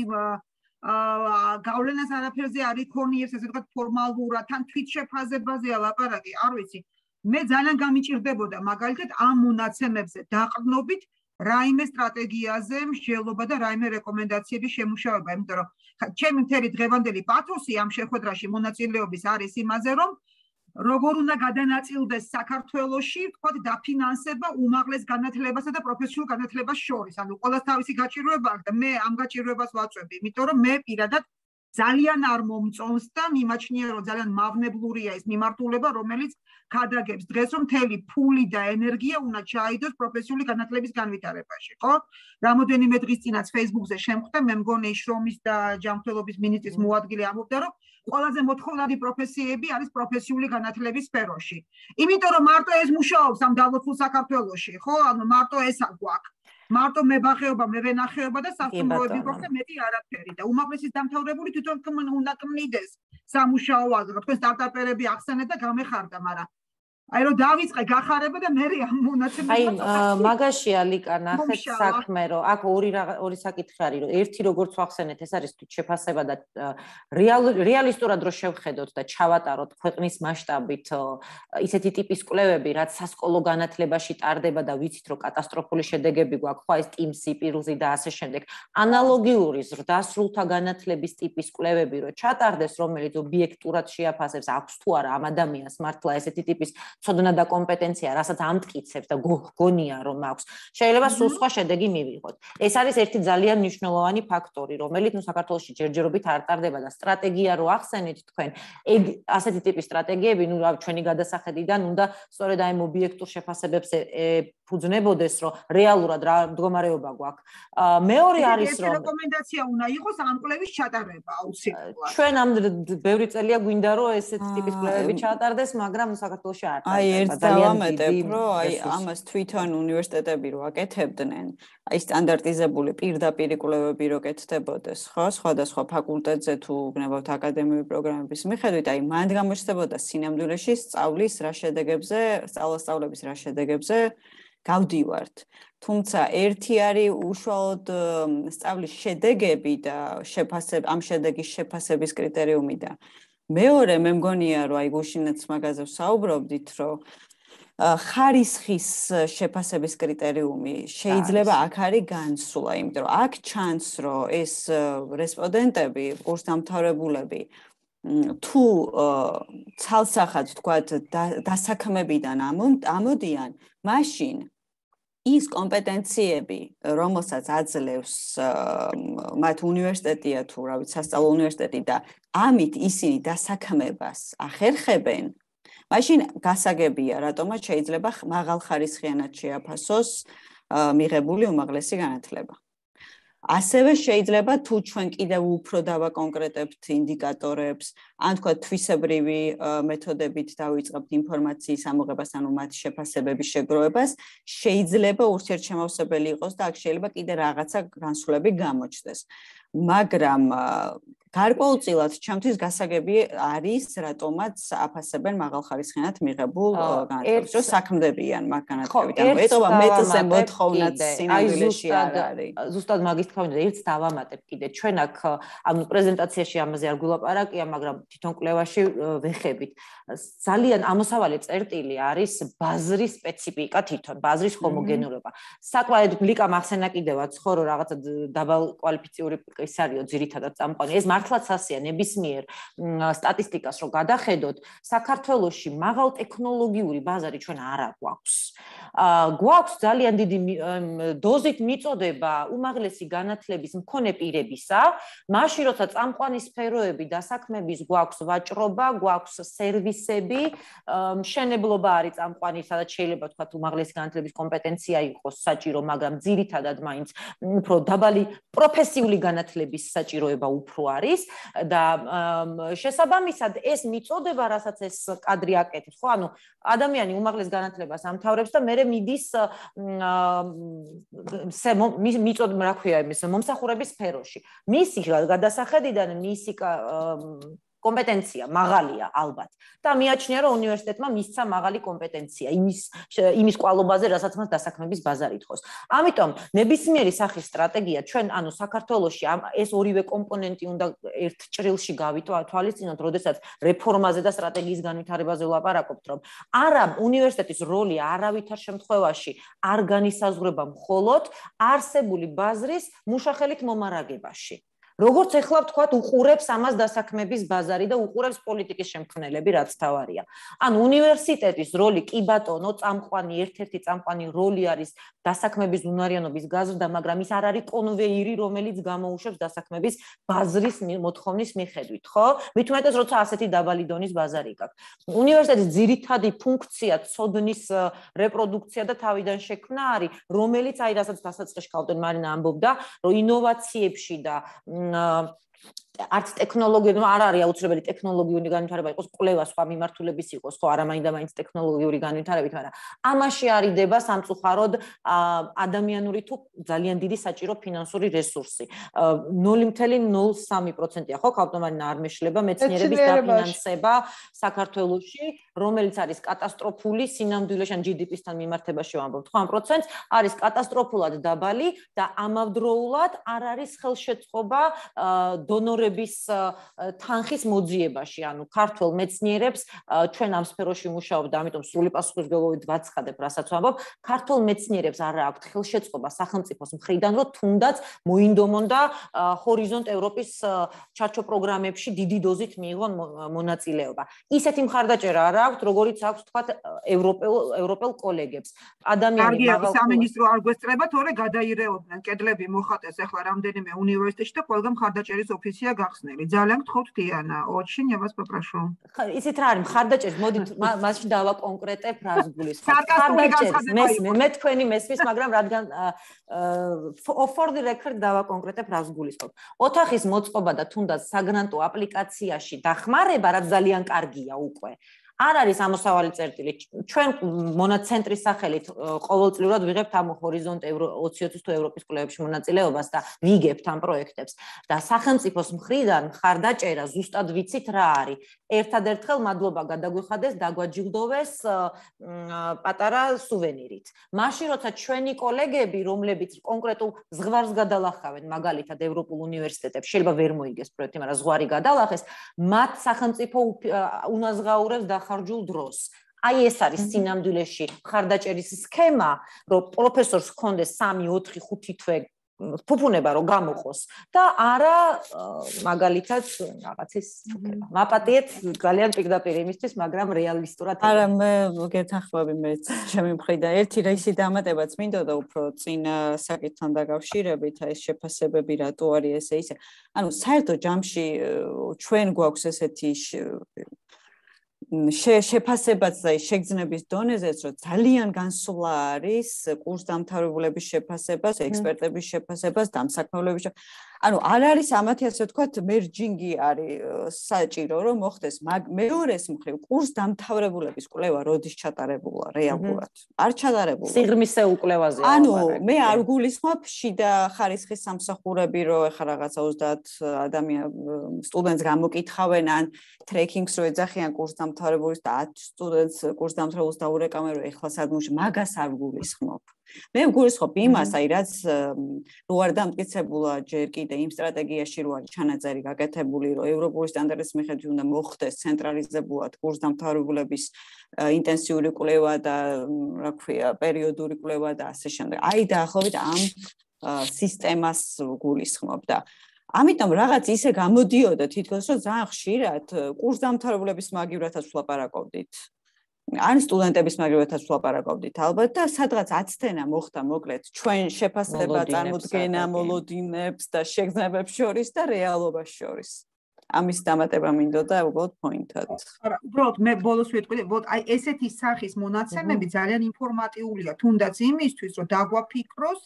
გავლენას არაფერზე არ იქონიებს, ესე ვთქვათ ფორმალურად, თან თვით შეფასებაზეა ლაპარაკი, არ ვიცი. მე ძალიან გამიჭირდებოდა მაგალითად ამ მონაცემებზე დაყრდნობით რაიმე სტრატეგიაზე მსჯელობა და რაიმე რეკომენდაციების შემუშავება, იმიტომ რომ ჩემი მთელი დღევანდელი პათოსი ამ შეხვედრაში მონაწილეობის არის იმაზე, რომ როგორ უნდა გადანაწილდეს საქართველოში, თქვათ, დაფინანსება უმაღლეს განათლებასა და პროფესიულ განათლებას შორის. ანუ ყველას თავისი გაჭირვება აქვს და მე ამ გაჭირვებას ვაწვევი, იმიტომ რომ მე პირადად ძალიან არ მომწონს და მიმაჩნია, რომ ძალიან მავნებლურია ეს მიმართულება, რომელიც ქადაგებს დღეს, რომ მთელი ფული და ენერგია უნდა ჩაიდოს პროფესიული განათლების განვითარებაში, ხო? რამოდენიმე დღის წინაც Facebook-ზე შემხვდა, მე მგონი შრომის და ჯანმრთელობის მინისტრის მოადგილე ამბობდა, რომ ყველაზე მოთხოვნადი პროფესიები არის პროფესიული განათლების სფეროში. იმიტომ რომ მარტო ეს მუშაობს ამ დაბლოცულ საქართველოში, ხო? ანუ მარტო ეს გვაქვს. მარტო მებაღეობა, მევენახეობა და სასტუმროები გვაქვს და მეტი არაფერი და უმაღლესის დამთავრებული თვითონ უნდა ქმნიდეს სამუშაო აზრს. თქვენ სტარტაპერები ახსენეთ და გამეხარდა, მაგრამ აი რომ დავიწყე გახარება და მე ამ მონაცემებს მაგაშია ლიკა ნახეთ საქმე რომ აქ ორი საკითხი არის რომ ერთი როგორც ვახსენეთ ეს არის თვით შეფასება და რეალისტურად რო შევხედოთ და ჩავატაროთ ქვეყნის მასშტაბით ისეთი ტიპის კვლევები რაც სასკოლო განათლებაში ტარდება და ვიცით რომ კატასტროფული შედეგები გვაქვს ხო ეს TIMSS, პირუზი და ასე შემდეგ ანალოგიური ზრდასრულთა განათლების ტიპის კვლევები რო ჩატარდეს რომელიც ობიექტურად შეაფასებს აქვს თუ არა ამ ადამიანს მართლა ესეთი ტიპის ცოდნა და კომპეტენცია, რასაც ამტკიცებს და გონია რომ აქვს. შეიძლება სულ სხვა შედეგი მივიღოთ. ეს არის ერთი ძალიან მნიშვნელოვანი ფაქტორი, რომელიც საქართველოში ჯერჯერობით არ ტარდება და სტრატეგია რო ახსენეთ თქვენ, ასეთი ტიპის სტრატეგიები, ჩვენი გადასახედიდან უნდა სწორედ აი ობიექტურ შეფასებებს ფუძნებოდეს, რომ რეალურად რა მდგომარეობა გვაქვს. მეორე არის რომ რეკომენდაცია უნდა იყოს ამ კვლევის ჩატარება აუცილებლად. ჩვენ ამ ბევრი წელია გვინდა რომ ესეთი ტიპის კვლევები ჩატარდეს, მაგრამ საქართველოში არ აი ერთ დავამატებ, რომ აი ამას თვითონ უნივერსიტეტები რო აკეთებდნენ, აი სტანდარტიზებული პირდაპირ კვლევები რო კეთდებოდეს, ხო, სხვადასხვა ფაკულტეტზე თუ გნებავთ აკადემიური პროგრამების მიხედვით, აი მანდ გამოჩნდებოდა სინამდვილეში სწავლის რა შედეგებზე, სწავლების რა შედეგებზე გავდივართ. თუმცა ერთი არის უშუალოდ სწავლის შედეგები და ამ შედეგის შეფასების კრიტერიუმი და მეორე მე მგონია რომ აი გუშინაც მაგაზე ვსაუბრობდით რომ ხარისხის შეფასების კრიტერიუმი შეიძლება აქ არის განსულა, იმიტომ რომ აქ ჩანს რომ ეს რესპონდენტები, კურსდამთავრებულები თუ ცალსახად თქვათ დასაქმებიდან ამოდიან, მაშინ ის კომპეტენციები, რომელსაც აძლევს მათ უნივერსიტეტია თუ რა ვიცი, სასწავლო უნივერსიტეტი და ამით ისინი დასაქმებას ახერხებენ, მაშინ გასაგებია, რატომაც შეიძლება მაღალხარისხიანად შეაფასოს მიღებული უმაღლესი განათლება. ასევე შეიძლება თუ ჩვენ კიდევ უფრო დავაკონკრეტებთ ინდიკატორებს, ან თქვა თვისებრივი მეთოდებით დავიწყებთ ინფორმაციის ამოღებას, ანუ მათ შეფასებების შეგროვებას, შეიძლება ურთიერთშემავსებელი იყოს და აქ შეიძლება კიდე რაღაცა განსხვავებები გამოჩნდეს. მაგრამ გარკვეულწილად ჩემთვის გასაგები არის, რატომაც აფასებენ მაღალხარისხიანად მიღებულ განათლებას, რომ საქმდებიან მაგ განათლებით. ანუ ეტყობა მეტზე მოთხოვნაც სინამდვილეში არ არის. ზუსტად მაგის თქვა, ერთს დავამატებ კიდე. ჩვენ აქ ანუ პრეზენტაციაში ამაზე არ გულაპარაკია, მაგრამ თვითონ კვლევაში ვეხებით. ძალიან ამოსავალი წერტილი არის ბაზრის სპეციფიკა თვითონ, ბაზრის ჰომოგენურობა. საკმაოდ ლიკამ ახსენა კიდევაც ხო, რომ რაღაცა დაბალკვალიფიციური ის არისო ძირითადად წამყვანი. ეს მართლაც ასეა ნებისმიერ სტატისტიკას რო გადახედოთ, საქართველოში მაღალტექნოლოგიური ბაზარი ჩვენ არ გვაქვს. გვაქვს ძალიან დიდი დოზით მიწოდება უმაღლესი განათლების მქონე პირებისა, მაშინ როცა წამყვანი სფეროები დასაქმების გვაქვს ვაჭრობა, გვაქვს სერვისები, მშენებლობა არის წამყვანი, სადაც შეიძლება თქვათ უმაღლესი განათლების კომპეტენცია იყოს საჭირო, მაგრამ ძირითადად მაინც უფრო დაბალი პროფესიული განათლების საჭიროება უფრო არის და შესაბამისად ეს მიწოდება, რასაც ეს კადრი აკეთებს, ხო, ანუ ადამიანი უმაღლეს განათლებას ამთავრებს და მერე მიდის მიწოდება, რა ქვია იმის, მომსახურების სფეროში. მისი გადასახედიდან მისი კომპეტენცია მაღალია ალბათ და მიაჩნია რომ უნივერსიტეტმა მისცა მაღალი კომპეტენცია იმის კვალობაზე, რასაც მას დასაქმების ბაზარი თხოს. ამიტომ ნებისმიერი სახის სტრატეგია ჩვენ ანუ საქართველოში ეს ორივე კომპონენტი უნდა ერთ ჭრილში გავითვალისწინოთ, როდესაც რეფორმაზე და სტრატეგიის განვითარებაზე ვლაპარაკობთ, რომ არა უნივერსიტეტის როლი არავითარ შემთხვევაში არ განისაზღვრება მხოლოდ არსებული ბაზრის მუშახელით მომარაგებაში. როგორც ეხლა ვთქვათ, უყურებს ამას დასაქმების ბაზარი და უყურებს პოლიტიკის შემქმნელები, რაც თავარია. ან უნივერსიტეტის როლი კი ბატონო, წამყვანი, ერთ-ერთი წამყვანი როლი არის დასაქმების უნარიანობის გაზრდა, მაგრამ ის არ არის კონვეირი, რომელიც გამოუშვებს დასაქმების ბაზრის მოთხოვნის მიხედვით, ხო? მით უმეტეს, როცა ასეთი დაბალი დონის ბაზარი გაქვს. უნივერსიტეტის ძირითადი ფუნქცია ცოდნის რეპროდუქცია და თავიდან შექმნა არის, რომელიც აი რასაც დასაწყისში ქალბატონი მარინა ამბობდა, რომ ინოვაციებში და არც ტექნოლოგიური, არ არის აუცილებელი ტექნოლოგიური განვითარება იყოს, კვლევა სხვა მიმართულების იყოს, ხო, არა მაინდა-მაინც ტექნოლოგიური განვითარებით, მაგრამ ამაში არიდება სამწუხაროდ ადამიანური თუ ძალიან დიდი საჭირო ფინანსური რესურსი. 0.03%-ია, ხო, ქალტომარინა არ მეშლება მეცნიერების დაფინანსება საქართველოში, რომელიც არის კატასტროფული სინამდვილეში ან GDP-სთან მიმართებაში ვამბობთ, ხო, ამ პროცენტს არის კატასტროფულად დაბალი და ამავდროულად არ არის ხელშეწყობა დონორების თანხის მოძიებაში, ანუ ქართველ მეცნიერებს ჩვენ ამ სფეროში მუშაობთ, ამიტომ სრული პასუხისმგებლობით ვაცხადებ, რასაც ვამბობ, ქართველ მეცნიერებს არ აქვს ხელშეწყობა სახელმწიფოს მხრიდან, რომ თუნდაც მოინდომონ და ჰორიზონტ ევროპის ჩარჩო პროგრამებში დიდი დოზით მიიღონ მონაწილეობა. ისეთი მხარდაჭერა არ აქვს, როგორიც აქვს თქვათ ევროპელ კოლეგებს. ადამიანები მაღალ სამინისტრო არ გვესწრება, თორე გადაირეოდნენ კედლები მოხატეს ახლა რამდენიმე უნივერსიტეტში და ყველგან მხარდაჭერის ოფისია გახსნილი. ძალიან გთხოვთ დიანა, очень я вас попрошу. ისეთ რა არის მხარდაჭერის, მოდით მასში დავაკონკრეტებ რას გულისხმობ. მე თქვენი მესმის, მაგრამ რადგან for the record დავაკონკრეტებ რას გულისხმობ. ოთახის მოწყობა და თუნდაც საგრანტო აპლიკაციაში დახმარება, რაც ძალიან კარგია უკვე. არ არის ამოსავალი წერტილი. ჩვენ მონაცენტრის სახელით ყოველწლიურად ვიღებთ ამ ჰორიზონტ 2020 თუ ევროპის კვლევებში მონაწილეობას და ვიგებთ ამ პროექტებს. და სახელმწიფოს მხრიდან მხარდაჭერა ზუსტად ვიცით რა არის. ერთადერთხელ მადლობა გადაგვიხადეს, დაგვაჯილდოვეს პატარა სუვენირით. მაშინ როცა ჩვენი კოლეგები, რომლებიც კონკრეტულ ზღვარს გადალახავენ, მაგალითად ევროპულ უნივერსიტეტებში, შეიძლება ვერ მოიგეს პროექტი, მაგრამ ზღვარი გადალახეს, მათ სახელმწიფო უნაზღაურებს ხარჯულ დროს. აი ეს არის სინამდვილეში მხარდაჭერის სქემა, რომ პროფესორს ჰქონდეს 3, 4, 5 თვე ფუფუნება რომ გამოყოს და არა მაგალითად რაღაცის ჩუქება. მაპატიეთ ძალიან პირდაპირ იმისთვის, მაგრამ რეალისტურად არა მე გეთანხმები მეც ჩემი მხრიდან ერთი რეისი დამატებაც მინდოდა უფრო წინ საკითხთან დაკავშირებით, აი ეს შეფასებები რატო არის ესე ისე. ანუ საერთო ჯამში ჩვენ გვაქვს ესეთი შეფასებაც და შეგრძნების დონეზეც, რომ ძალიან განსხვავებული არის კურსდამთავრებულების შეფასებას, ექსპერტების შეფასებას, დამსაქმებლების ანუ არ არის ამათი ასე ვთქვათ მერჯინგი არის საჭირო რომ მოხდეს მეორეს მხრივ კურსდამთავრებულების კვლევა როდის ჩატარებულა რეალურად არ ჩატარებულა სიღრმისე უკვლევაზე ანუ მე არ გულისხმობ შიდა ხარისხის სამსახურები რომ ეხლა რაღაცა 30 ადამიან სტუდენტს გამოკითხავენ ან ტრეკინგს რო ეძახიან კურსდამთავრებულის და 10 სტუდენტს კურსდამთავრებულს დაურეკავენ რომ ეხლა სადმოში მაგას არ გულისხმობ მე გულისხმობ იმას, აი რაც რო არ დამტკიცებულა ჯერ კიდე იმ სტრატეგიაში რო არის ჩანაწერი გაკეთებული, რომ ევროპული სტანდარტის მიხედვით უნდა მოხდეს ცენტრალიზებულად კურსდამთავრებულების ინტენსიური კვლევა და რა ქვია, პერიოდული კვლევა და ასე შემდეგ. აი დაახლოებით ამ სისტემას გულისხმობ და ამიტომ რაღაც ისე გამოდიოდა თითქოს რომ ძალიან ხშირად კურსდამთავრებულების მაგივრათაც ვლაპარაკობდით. ან სტუდენტების მაგივრათაც ვლაპარაკობდით ალბათ და სადღაც აცდენა მოხდა მოკლედ ჩვენ შეფასება წარმოდგენა მოლოდინებს და შეგრძნებებს შორის და რეალობას შორის. ამის დამატება მინდოდა უბრალოდ პოინტად. არა, უბრალოდ მე ბოლოს ვიტყვი, უბრალოდ აი ესეთი სახის მონაცემები ძალიან ინფორმატიულია, თუნდაც იმისთვის, რომ დაგვაფიქროს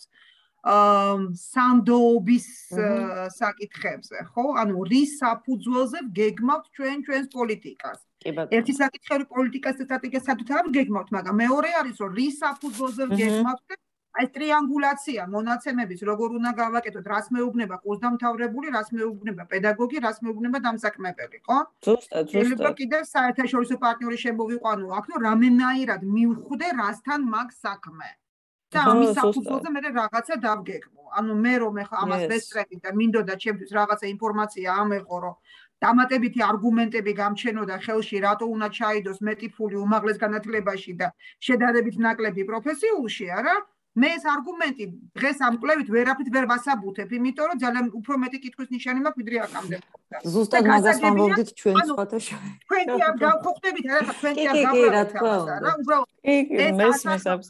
სანდოობის საკითხებზე, ხო? ანუ რის საფუძველზე გეგმავთ ჩვენს პოლიტიკას. ერთი საკითხი პოლიტიკას და სტრატეგიას საკითხად გეგმავთ, მაგრამ მეორე არის, რომ რის საფუძველზე გეგმავთ აი ტრიანგულაცია მონაცემების, როგორ უნდა გავაკეთოთ, რას მეუბნება კურსდამთავრებული, რას მეუბნება პედაგოგი, რას მეუბნება დამსაქმებელი, ხო? ზუსტად. შეიძლება კიდევ საერთაშორისო პარტნიორი შემოვიყვანო აქ, რომ რამენაირად მივხვდე, რასთან მაქვს საქმე. და ამის საფუძველზე მე რაღაცა დავგეგმო. ანუ მე რომ ეხა ამას ვესწრები და მინდოდა ჩემთვის რაღაცა ინფორმაცია ამეყო, რომ დამატებითი არგუმენტები გამჩენოდა ხელში, რატო უნდა ჩაიდოს მეტი ფული უმაღლეს განათლებაში და შედარებით ნაკლები პროფესიულში, არა? მე ეს არგუმენტი დღეს ამ კვლევით ვერაფრით ვერ ვასაბუთებ, იმიტომ რომ ძალიან უფრო მეტი კითხვის ნიშანი მაქვს ვიდრე აქამდე. ზუსტად მაგას ვამბობდით ჩვენ სხვათა შორის. თქვენი არ გავხდებით, არა, თქვენი არ გავხდებით, რა, უბრალოდ ეს მესმის აბსოლუტურად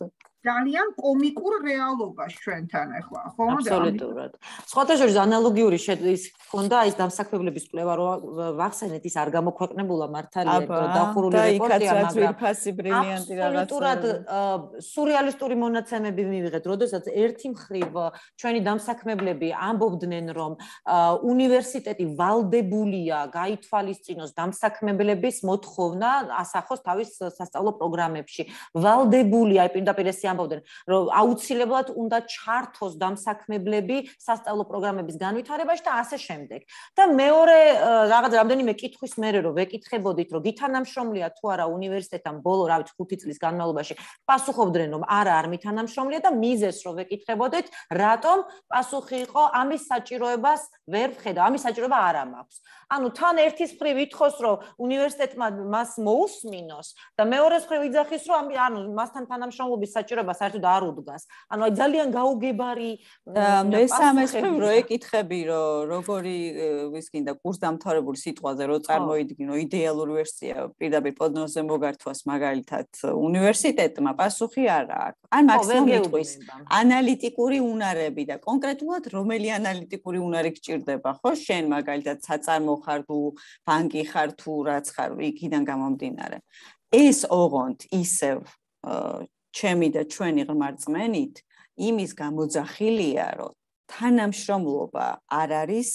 ძალიან კომიკურ რეალობას ჩვენთან ახლა, ხო? აბსოლუტურად. სხვათა შორის ანალოგიური ის ჰქონდა ის დამსაქმებლების კვლევა, რომ ვახსენეთ, ის არ გამოქვეყნებულა მართალია, დახურული რეპორტია, მაგრამ აბსოლუტურად სურეალისტური მონაცემები მივიღეთ, როდესაც ერთი მხრივ ჩვენი დამსაქმებლები ამბობდნენ, რომ უნივერსიტეტი ვალდებულია გაითვალისწინოს დამსაქმებლების მოთხოვნა ასახოს თავის სასწავლო პროგრამებში. ვალდებულია, პირდაპირ ეს ამბობდნენ, რომ აუცილებლად უნდა ჩართოს დამსაქმებლები სასწავლო პროგრამების განვითარებაში და ასე შემდეგ. და მეორე რამდენიმე კითხვის მერე რომ ვეკითხებოდით, რომ გითანამშრომლია თუ არა უნივერსიტეტთან ბოლო 5 წლის განმავლობაში, პასუხობდნენ, რომ არა, არ მითანამშრომლია და მიზეს რომ ვეკითხებოდით, რატომ პასუხი იყო ამის საჭიროებას ვერ ვხედავ, ამის საჭიროება არ მაქვს. ანუ თან ერთის მხრივ ითხოვს, რომ უნივერსიტეტმა მას მოусმინოს და მეორეს მხრივ იძახის, რომ მასთან თანამშრომლობის საჭიროება საერთოდ არ უდგას. ანუ ძალიან გაუგებარი მესამე მხრივ რო ეკითხები, რომ როგორი ვისკინდა კურსდამთავრებული სიტყვაზე რო წარმოიდგინო იდეალური ვერსია პირდაპირ პოდნოზე მოგართვას მაგალითად უნივერსიტეტმა პასუხი არ აქვს. ან მაქსიმუმ იტყვის ანალიტიკური უნარები და კონკრეტულად რომელი ანალიტიკური უნარი გჭირდება, ხო? შენ მაგალითად საწარმო ხარ თუ ბანკი ხარ თუ რაც ხარ, იქიდან გამომდინარე. ეს ოღონდ ისევ ჩემი და ჩვენი ღმერთწმენით იმის გამოძახილია, რომ თანამშრომლობა არ არის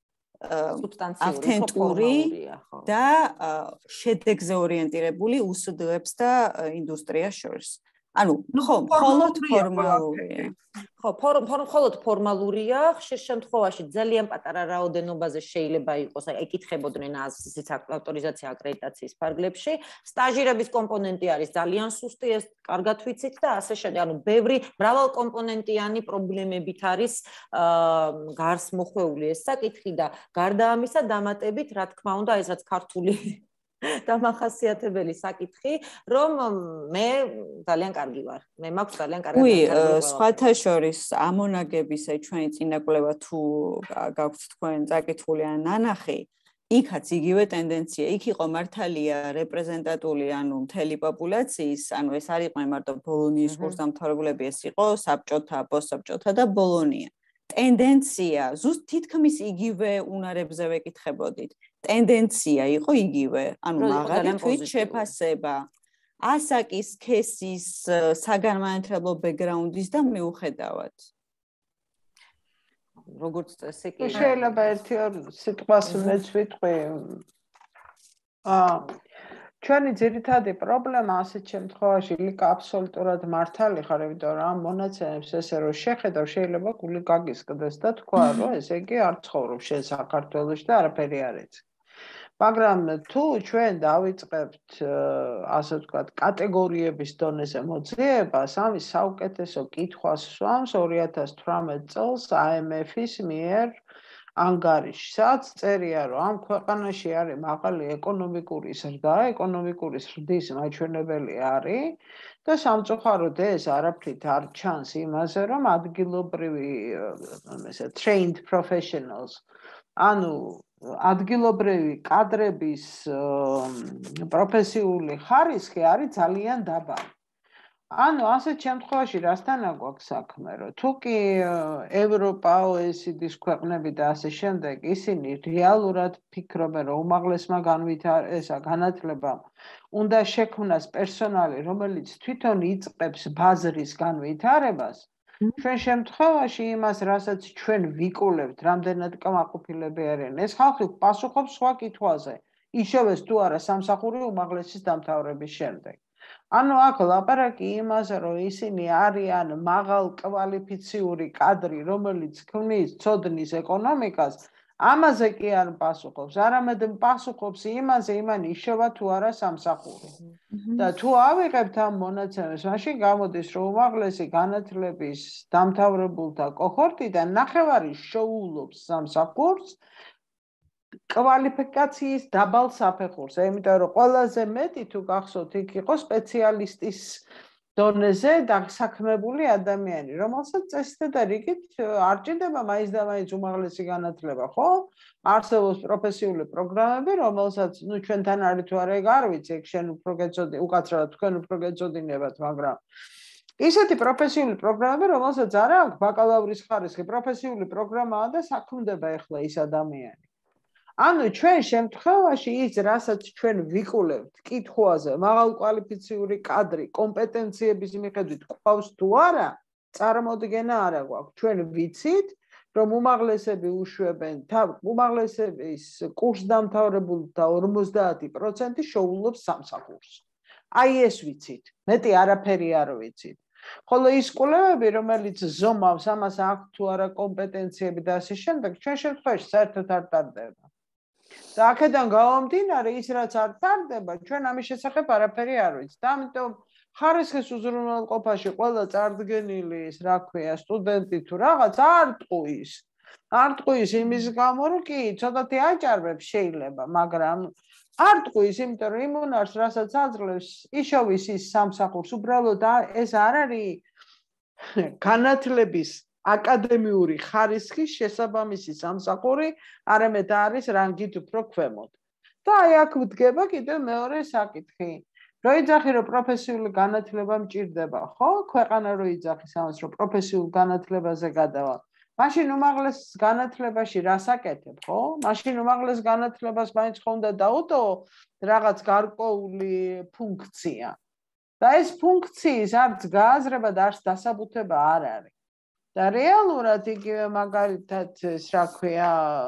ავთენტური და შედეგზე ორიენტირებული უსდრებს და ინდუსტრიას შორის. ანუ ხო, მხოლოდ ფორმალურია. ხო, მხოლოდ ფორმალურია, ხშირ შემთხვევაში ძალიან პატარა რაოდენობაზე შეიძლება იყოს, ეკითხებოდნენ ასეთ ავტორიზაცია აკრედიტაციის ფარგლებში, სტაჟირების კომპონენტი არის ძალიან სუსტი, ეს კარგად ვიცით და ასე შემდეგ, ანუ ბევრი მრავალკომპონენტიანი პრობლემებით არის გარს მოხვეული ეს საკითხი და გარდა ამისა დამატებით, რა თქმა უნდა, ეს რაც ქართული დამახასიათებელი საკითხი, რომ მე ძალიან კარგი ვარ. მე მაქვს ძალიან კარგი განვითარება. სხვათა შორის ამონაგების ჩვენი წინაკვლევა თუ გაქვთ თქვენ წაკითხული ან ნანახი, იქაც იგივე ტენდენცია. იქ იყო მართალია რეპრეზენტატული, ანუ მთელი პოპულაციის, ანუ ეს არ იყო მარტო ბოლონიის კურსდამთავრებულები, ეს იყო საბჭოთა, პოსტსაბჭოთა და ბოლონია. ტენდენცია, ზუსტ თითქმის იგივე უნარებზე ვეკითხებოდით. ტენდენცია იყო იგივე, ანუ მაღალი თვით შეფასება, ასაკის, ქესის, საგანმანათლებლო ბექგრაუნდის და მიუხედავად. როგორც წესი კი. შეიძლება ერთი-ორ სიტყვას მეც ვიტყვი. ჩვენი ძირითადი პრობლემა ასეთ შემთხვევაში ლიკა აბსოლუტურად მართალი ხარ, იმიტომ რომ ამ მონაცემებს ესე რომ შეხედავ, შეიძლება გული გაგისკდეს და თქვა, რომ ესე იგი არ ცხოვრობს შენ საქართველოში და არაფერი არ იცი. მაგრამ თუ ჩვენ დავიწყებთ ასე ვთქვათ კატეგორიების დონეზე მოძიებას, ამის საუკეთესო კითხვას სვამს 2018 წელს IMF-ის მიერ ანგარიში, სადაც წერია, რომ ამ ქვეყანაში არის მაღალი ეკონომიკური ზრდა, ეკონომიკური ზრდის მაჩვენებელი არის და სამწუხაროდ ეს არაფრით არ ჩანს იმაზე, რომ ადგილობრივი trained professionals, ანუ ადგილობრივი კადრების პროფესიული ხარისხი არის ძალიან დაბალი. ანუ ასეთ შემთხვევაში რასთან გვაქვს საქმე, რომ თუ კი ევროპა, OECD-ის ქვეყნები და ასე შემდეგ, ისინი რეალურად ფიქრობენ, რომ უმაღლესმა განათლებამ უნდა შექმნას პერსონალი, რომელიც თვითონ იწყებს ბაზრის განვითარებას, ჩვენ შემთხვევაში იმას, რასაც ჩვენ ვიკულებთ, რამდენად კმაყოფილები არიან, ეს ხალხი პასუხობს სხვა კითხვაზე. იშოვეს თუ არა სამსახური უმაღლესის დამთავრების შემდეგ. ანუ აქ ლაპარაკი იმაზე, რომ ისინი არიან მაღალ კვალიფიციური კადრი, რომელიც ქმნის ცოდნის ეკონომიკას, ამაზე კი არ პასუხობს, არამედ პასუხობს იმაზე, იმან იშოვა თუ არა სამსახური. და თუ ავიღებთ ამ მონაცემებს, მაშინ გამოდის, რომ უმაღლესი განათლების დამთავრებულთა კოჰორტიდან ნახევარი შოულობს სამსახურს, კვალიფიკაციის დაბალ საფეხურს, იმიტომ რომ ყველაზე მეტი თუ გახსოვთ, იქ იყო სპეციალისტის დონეზე დასაქმებული ადამიანი, რომელსაც წესითა და რიგით არ ჭირდება მაინც და მაინც უმაღლესი განათლება, ხო? არსებობს პროფესიული პროგრამები, რომელსაც, ჩვენთან არის თუ არა ეგ არ ვიცი, ეგ შენ უფრო გეწოდი, უკაცრავად თქვენ უფრო გეწოდინებათ, მაგრამ ისეთი პროფესიული პროგრამები, რომელსაც არა აქვს ბაკალავრის ხარისხი, პროფესიული პროგრამაა და საქმდება ახლა ის ადამიანი. ანუ ჩვენ შემთხვევაში ის, რასაც ჩვენ ვიკულევთ კითხვაზე, მაღალკვალიფიციური კადრი, კომპეტენციების მიხედვით ყავს თუ არა, წარმოდგენა არ აქვს. ჩვენ ვიცით, რომ უმაღლესები უშვებენ, უმაღლესების კურსდამთავრებულთა 50% შოულობს სამსახურს. აი ეს ვიცით, მეტი არაფერი არ ვიცით. ხოლო ის კვლევები, რომელიც ზომავს ამას აქვს თუ არა კომპეტენციები და ასე შემდეგ, ჩვენ შემთხვევაში საერთოდ არ ტარდება. და აქედან გამომდინარე, ის რაც არ ტარდება, ჩვენ ამის შესახებ არაფერი არ ვიცით. და ამიტომ ხარისხის უზრუნველყოფაში ყველა წარდგენილი ის, რა ქვია, სტუდენტი თუ რაღაც არ ტყუის. არ ტყუის იმის გამო, რომ კი, ცოტათი აჭარბებს შეიძლება, მაგრამ არ ტყუის, იმიტომ რომ იმ უნარს, რასაც აძლევს, იშოვის ის სამსახურს, უბრალოდ ეს არ არის განათლების აკადემიური ხარისხის შესაბამისი სამსახური, არამედ არის რანგით უფრო ქვემოთ. და აი აქ ვდგება კიდევ მეორე საკითხი. რო იძახი, რომ პროფესიული განათლება მჭირდება, ხო? ქვეყანა რო იძახის ამას, რომ პროფესიულ განათლებაზე გადავა. მაშინ უმაღლეს განათლებაში რას აკეთებ, ხო? მაშინ უმაღლეს განათლებას მაინც ხო უნდა დაუტოვო რაღაც გარკვეული ფუნქცია. და ეს ფუნქციის არც გააზრება და არც დასაბუთება არ არის. და რეალურად იგივე მაგალითად ეს რა ქვია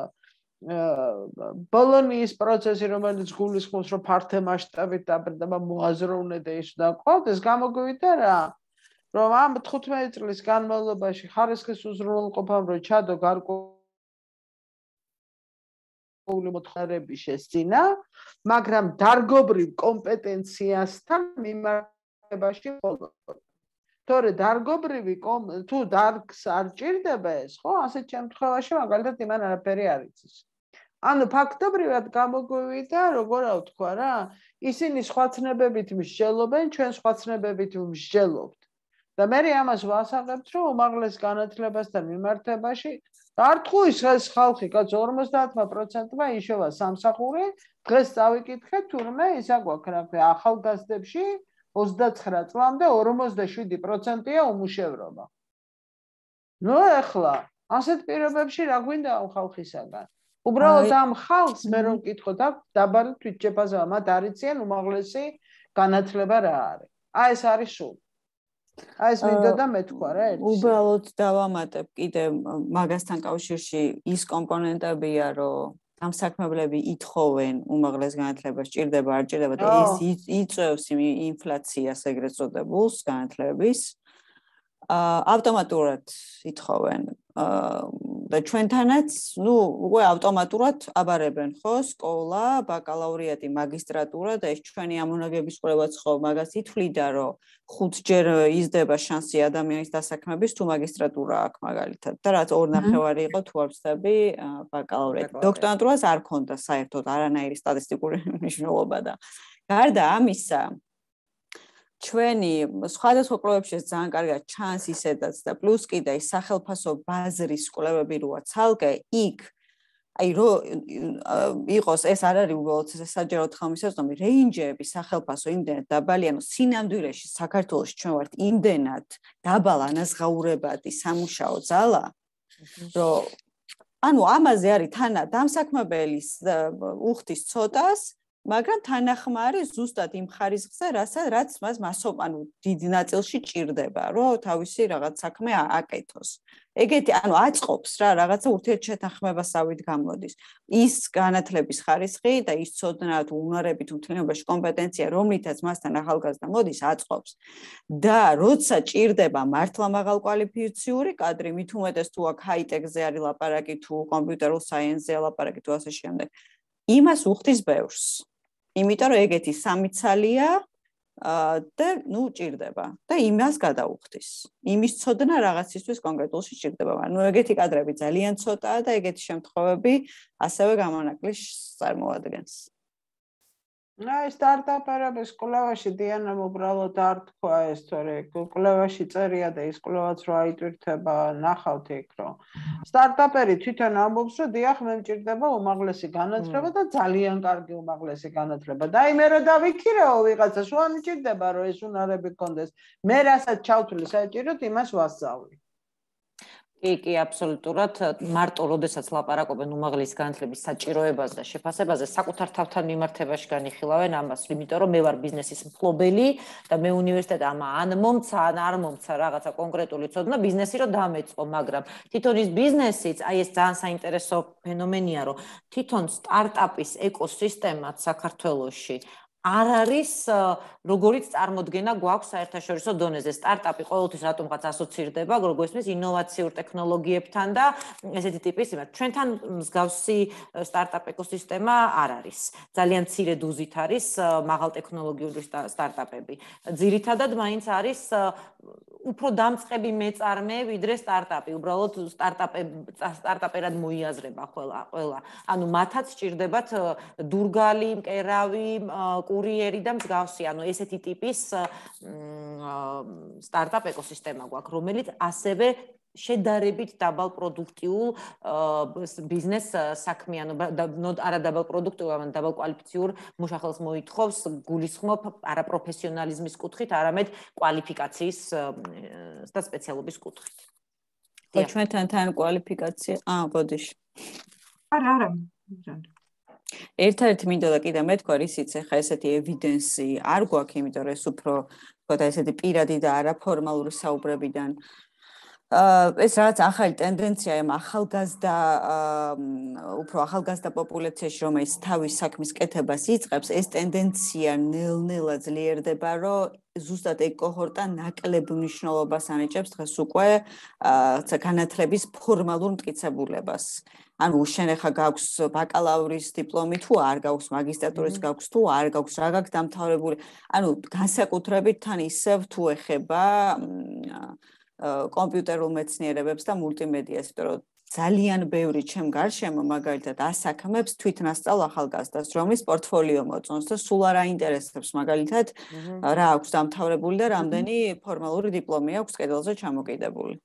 ბოლონიის პროცესი, რომელიც გულისხმობს, რომ ფართე მასშტაბით დაბრდება მოაზროვნე და ის და ყოველთვის გამოგვივიდა რა, რომ ამ 15 წლის განმავლობაში ხარისხის უზრუნველყოფამ რო ჩადო გარკვეული მოთხოვნები შესძინა, მაგრამ დარგობრივ კომპეტენციასთან მიმართებაში მხოლოდ. თორე დარგობრივი თუ დარგს არ ჭირდება ეს, ხო, ასეთ შემთხვევაში მაგალითად იმან არაფერი არ იცის. ანუ ფაქტობრივად გამოგვივიდა, როგორ ვთქვა რა, ისინი სხვა ცნებებით მსჯელობენ, ჩვენ სხვა ცნებებით ვმსჯელობთ. და მე ამას ვასაღებთ, რომ უმაღლეს განათლებასთან მიმართებაში არ ტყუის ეს ხალხი, კაცო 50%-მა იშოვა სამსახური, დღეს წავიკითხეთ, თურმე ისა გვაქვს რა ქვია, ახალგაზრდებში 29 წლამდე 47%-ია უმუშევრობა. ნუ ეხლა, ასეთ პირობებში რა გვინდა ამ ხალხისაგან? უბრალოდ ამ ხალხს მე რომ ვკითხოთ, აქ დაბალი თვითჯეფაზება, მათ არიციან უმაღლესი განათლება რა არის. აი ეს არის სულ. აი ეს მინდოდა მე თქვა რა ერთი. უბრალოდ დავამატებ კიდე მაგასთან კავშირში ის კომპონენტებია, რომ გამსაქმებლები ითხოვენ უმაღლეს განათლებას ჭირდება არ ჭირდება და ეს იწვევს ინფლაციას ეგრეთ წოდებულს განათლების ავტომატურად ითხოვენ და ჩვენთანაც ნუ უკვე ავტომატურად აბარებენ ხო სკოლა, ბაკალავრიატი, მაგისტრატურა და ეს ჩვენი ამონაგების კვლევაც ხო მაგას ითვლიდა რომ 5ჯერ იზრდება შანსი ადამიანის დასაქმების თუ მაგისტრატურა აქვს მაგალითად და რაც 2.5 იყო თუ არ ვცდები ბაკალავრიატი. დოქტორანტურას არ ქონდა საერთოდ არანაირი სტატისტიკური მნიშვნელობა და გარდა ამისა ჩვენი სხვადასხვა კვლევებში ძალიან კარგად ჩანს ისედაც და პლუს კიდე ის სახელფასო ბაზრის კვლევები როა ცალკე იქ აი რო იყოს ეს არ არის უბრალოდ საჯაროდ ხელმისაწვდომი რეინჯები სახელფასო იმდენად დაბალი ანუ სინამდვილეში საქართველოში ჩვენ ვართ იმდენად დაბალ ანაზღაურებადი სამუშაო ძალა რომ ანუ ამაზე არის თანა დამსაქმებელის უხდის ცოტას მაგრამ თანახმარი ზუსტად იმ ხარისხზე, რაც მას მასოპანუ დიდი ნაწილში ჭირდება, რომ თავისი რაღაც საქმე აკეთოს. ეგეთი, ანუ აწყობს რა, რაღაცა ურთიერთშეთანხმებასავით გამოდის. ის განათლების ხარისხი და ის ცოდნა თუ უნარები თუ მთლიანობაში კომპეტენცია, რომლითაც მასთან ახალგაზრდა მოდის, აწყობს. და როცა ჭირდება მართლა მაღალკვალიფიციური კადრი, მით უმეტეს თუ აქ ჰაი-ტექზე არის ლაპარაკი, თუ კომპიუტერულ საიენსზეა ლაპარაკი, თუ ასე შემდეგ. იმას უხდის ბევრს. იმიტომ რომ ეგეთი სამი ცალია და ნუ ჭირდება და იმას გადაუხდის. იმის ცოდნა რაღაცისთვის კონკრეტულში ჭირდება, მაგრამ ნუ ეგეთი კადრები ძალიან ცოტაა და ეგეთი შემთხვევები ასევე გამონაკლისს წარმოადგენს. აი სტარტაპერების კვლევაში დიანამ უბრალოდ არ თქვა ეს, თორე კვლევაში წერია და ის კვლევაც რო აიტვირთება, ნახავთ იქ, რომ სტარტაპერი თვითონ ამბობს, რომ დიახ, მე მჭირდება უმაღლესი განათლება და ძალიან კარგი უმაღლესი განათლება. და აი მე რო დავიქირეო ვიღაცას, რომ მჭირდება, რომ ეს უნარები გქონდეს, მე რასაც ჩავთვლი საჭიროდ, იმას ვასწავლი. კი, აბსოლუტურად. მარტო როდესაც ლაპარაკობენ უმაღლესი განათლების საჭიროებაზე და შეფასებაზე, საკუთარ თავთან მიმართებაში განიხილავენ ამას, იმიტომ რომ მე ვარ ბიზნესის მფლობელი და მე უნივერსიტეტმა ან მომცა, ან არ მომცა რაღაცა კონკრეტული ცოდნა ბიზნესი რომ დამეწყო, მაგრამ თვითონ ის ბიზნესიც, აი ეს ძალიან საინტერესო ფენომენია, რომ თვითონ სტარტაპის ეკოსისტემაც საქართველოში არ არის როგორიც წარმოდგენა გვაქვს საერთაშორისო დონეზე. სტარტაპი ყოველთვის რატომღაც ასოცირდება, როგორც ისმის ინოვაციურ ტექნოლოგიებთან და ესეთი ტიპის იმათ. ჩვენთან მსგავსი სტარტაპ ეკოსისტემა არ არის. ძალიან მცირე დოზით არის მაღალ ტექნოლოგიური სტარტაპები. ძირითადად მაინც არის უფრო დამწყები მეწარმე ვიდრე სტარტაპი. უბრალოდ სტარტაპერად მოიაზრება ყველა. ანუ მათაც სჭირდებათ დურგალი, მკერავი, კურიერი და მსგავსი, ანუ ესეთი ტიპის სტარტაპ ეკოსისტემა გვაქვს, რომელიც ასევე შედარებით დაბალ პროდუქტიულ ბიზნეს საქმიანობას, არა დაბალ პროდუქტიულ, არამედ დაბალ კვალიფიციურ მუშახელს მოითხოვს, გულისხმობ არა პროფესიონალიზმის კუთხით, არამედ კვალიფიკაციის და სპეციალობის კუთხით. ხო, ჩვენთან თან კვალიფიკაცია, ბოდიში. არა. ერთ-ერთი მინდოდა კიდე მეთქვა, რისიც ახლა ესეთი ევიდენსი არ გვაქვს, იმიტომ რომ ეს უფრო თქო და ესეთი პირადი და არაფორმალური საუბრებიდან ეს რაც ახალი ტენდენცია იმ უფრო ახალგაზრდა პოპულაციაში, რომელიც თავის საქმის კეთებას იწყებს, ეს ტენდენცია ნელ-ნელა ძლიერდება, რომ ზუსტად ეგ კოჰორტა ნაკლებ მნიშვნელობას ანიჭებს დღეს უკვე განათლების ფორმალურ მტკიცებულებას. ანუ შენ ახლა გაქვს ბაკალავრის დიპლომი თუ არ გაქვს, მაგისტრატურის გაქვს თუ არ გაქვს, რა გაქვს დამთავრებული. ანუ განსაკუთრებით თან ისევ თუ ეხება კომპიუტერულ მეცნიერებებს და მულტიმედიას, იმიტომ რომ ძალიან ბევრი ჩემ გარშემო მაგალითად ასაქმებს თვითნასწავლ ახალგაზრდას, რომლის პორტფოლიო მოწონს და სულ არ აინტერესებს მაგალითად რა აქვს დამთავრებული და რამდენი ფორმალური დიპლომი აქვს კედელზე ჩამოკიდებული.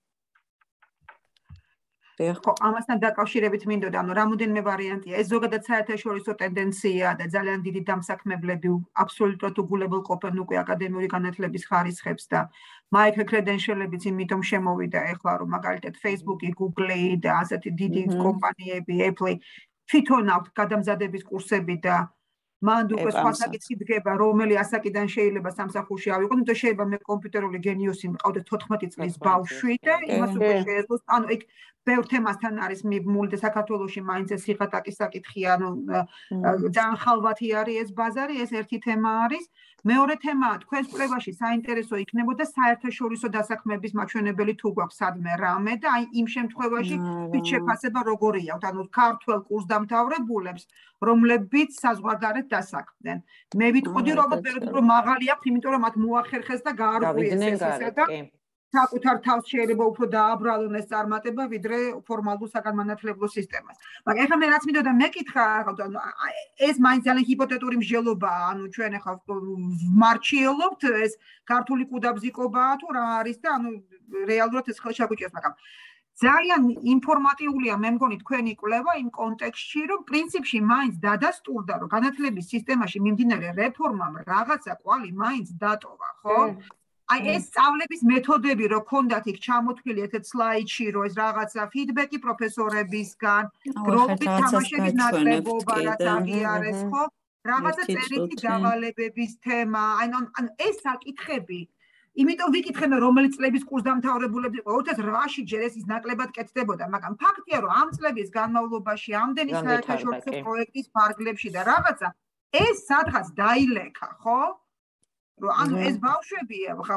ხო, ამასთან დაკავშირებით მინდოდა, ანუ რამოდენიმე ვარიანტია. ეს ზოგადად საერთაშორისო ტენდენციაა და ძალიან დიდი დამსაქმებლები აბსოლუტურად უგულებელყოფენ უკვე აკადემიური განათლების ხარისხებს და micro-credential-ებიც იმიტომ შემოვიდა ეხლა, რომ მაგალითად Facebook-ი, Google-ი და ასეთი დიდი კომპანიები, Apple-ი თვითონ აქვს გადამზადების კურსები და მანდ უკვე სხვა საკითხი დგება, რომელი ასაკიდან შეიძლება სამსახურში ავიღოთ, იმიტომ შეიძლება მე კომპიუტერული გენიოსი მყავდეთ 14 წლის ბავშვი და იმას უკვე შეეძლოს, ანუ იქ ბევრ თემასთან არის მიბმული და საქართველოში მაინც ეს სიხატაკის საკითხი, ანუ ძალიან ხალვათი არის ეს ბაზარი, ეს ერთი თემა არის. მეორე თემაა, თქვენს კვლევაში საინტერესო იქნებოდა საერთაშორისო დასაქმების მაჩვენებელი თუ გვაქვს სადმე რამე და აი იმ შემთხვევაში ვით შეფასება როგორი აქვს, ანუ ქართველ კურსდამთავრებულებს, რომლებიც საზღვარგარეთ დასაქმდნენ. მე ვიტყოდი, რომ უფრო მაღალი აქვს, იმიტომ რომ მათ მოახერხეს და გაარღვიეს ესა და საკუთარ თავს შეიძლება უფრო დააბრალონ ეს წარმატება, ვიდრე ფორმალურ საგანმანათლებლო სისტემას. მაგრამ ეხლა მე რაც მინდოდა მეკითხა, ეს მაინც ძალიან ჰიპოთეტური მსჯელობაა, ანუ ჩვენ ახლა ვმარჩიელობთ, ეს ქართული კუდაბზიკობაა თუ რა არის და ანუ რეალურად ეს ხელში აგვიჭერს, მაგრამ ძალიან ინფორმატიულია მე მგონი თქვენი კვლევა იმ კონტექსტში, რომ პრინციპში მაინც დადასტურდა, რომ განათლების სისტემაში მიმდინარე რეფორმამ რაღაცა კვალი მაინც დატოვა, ხო? აი ეს სწავლების მეთოდები რო ქონდათ იქ ჩამოთვლილი ერთ სლაიდში რო ეს რაღაცა ფიდბექი პროფესორებისგან, გროპით თამაშების ნაკლებობა რაც აღიარეს, ხო? რაღაცა წერითი დავალებების თემა, ანუ ეს საკითხები იმიტომ ვიკითხე მე რომელი წლების კურსდამთავრებულები 2008-ში ჯერ ეს ნაკლებად კეთდებოდა, მაგრამ ფაქტია რომ ამ წლების განმავლობაში ამდენი საერთაშორისო პროექტის ფარგლებში და რაღაცა ეს სადღაც დაილექა, ხო? ანუ ეს ბავშვები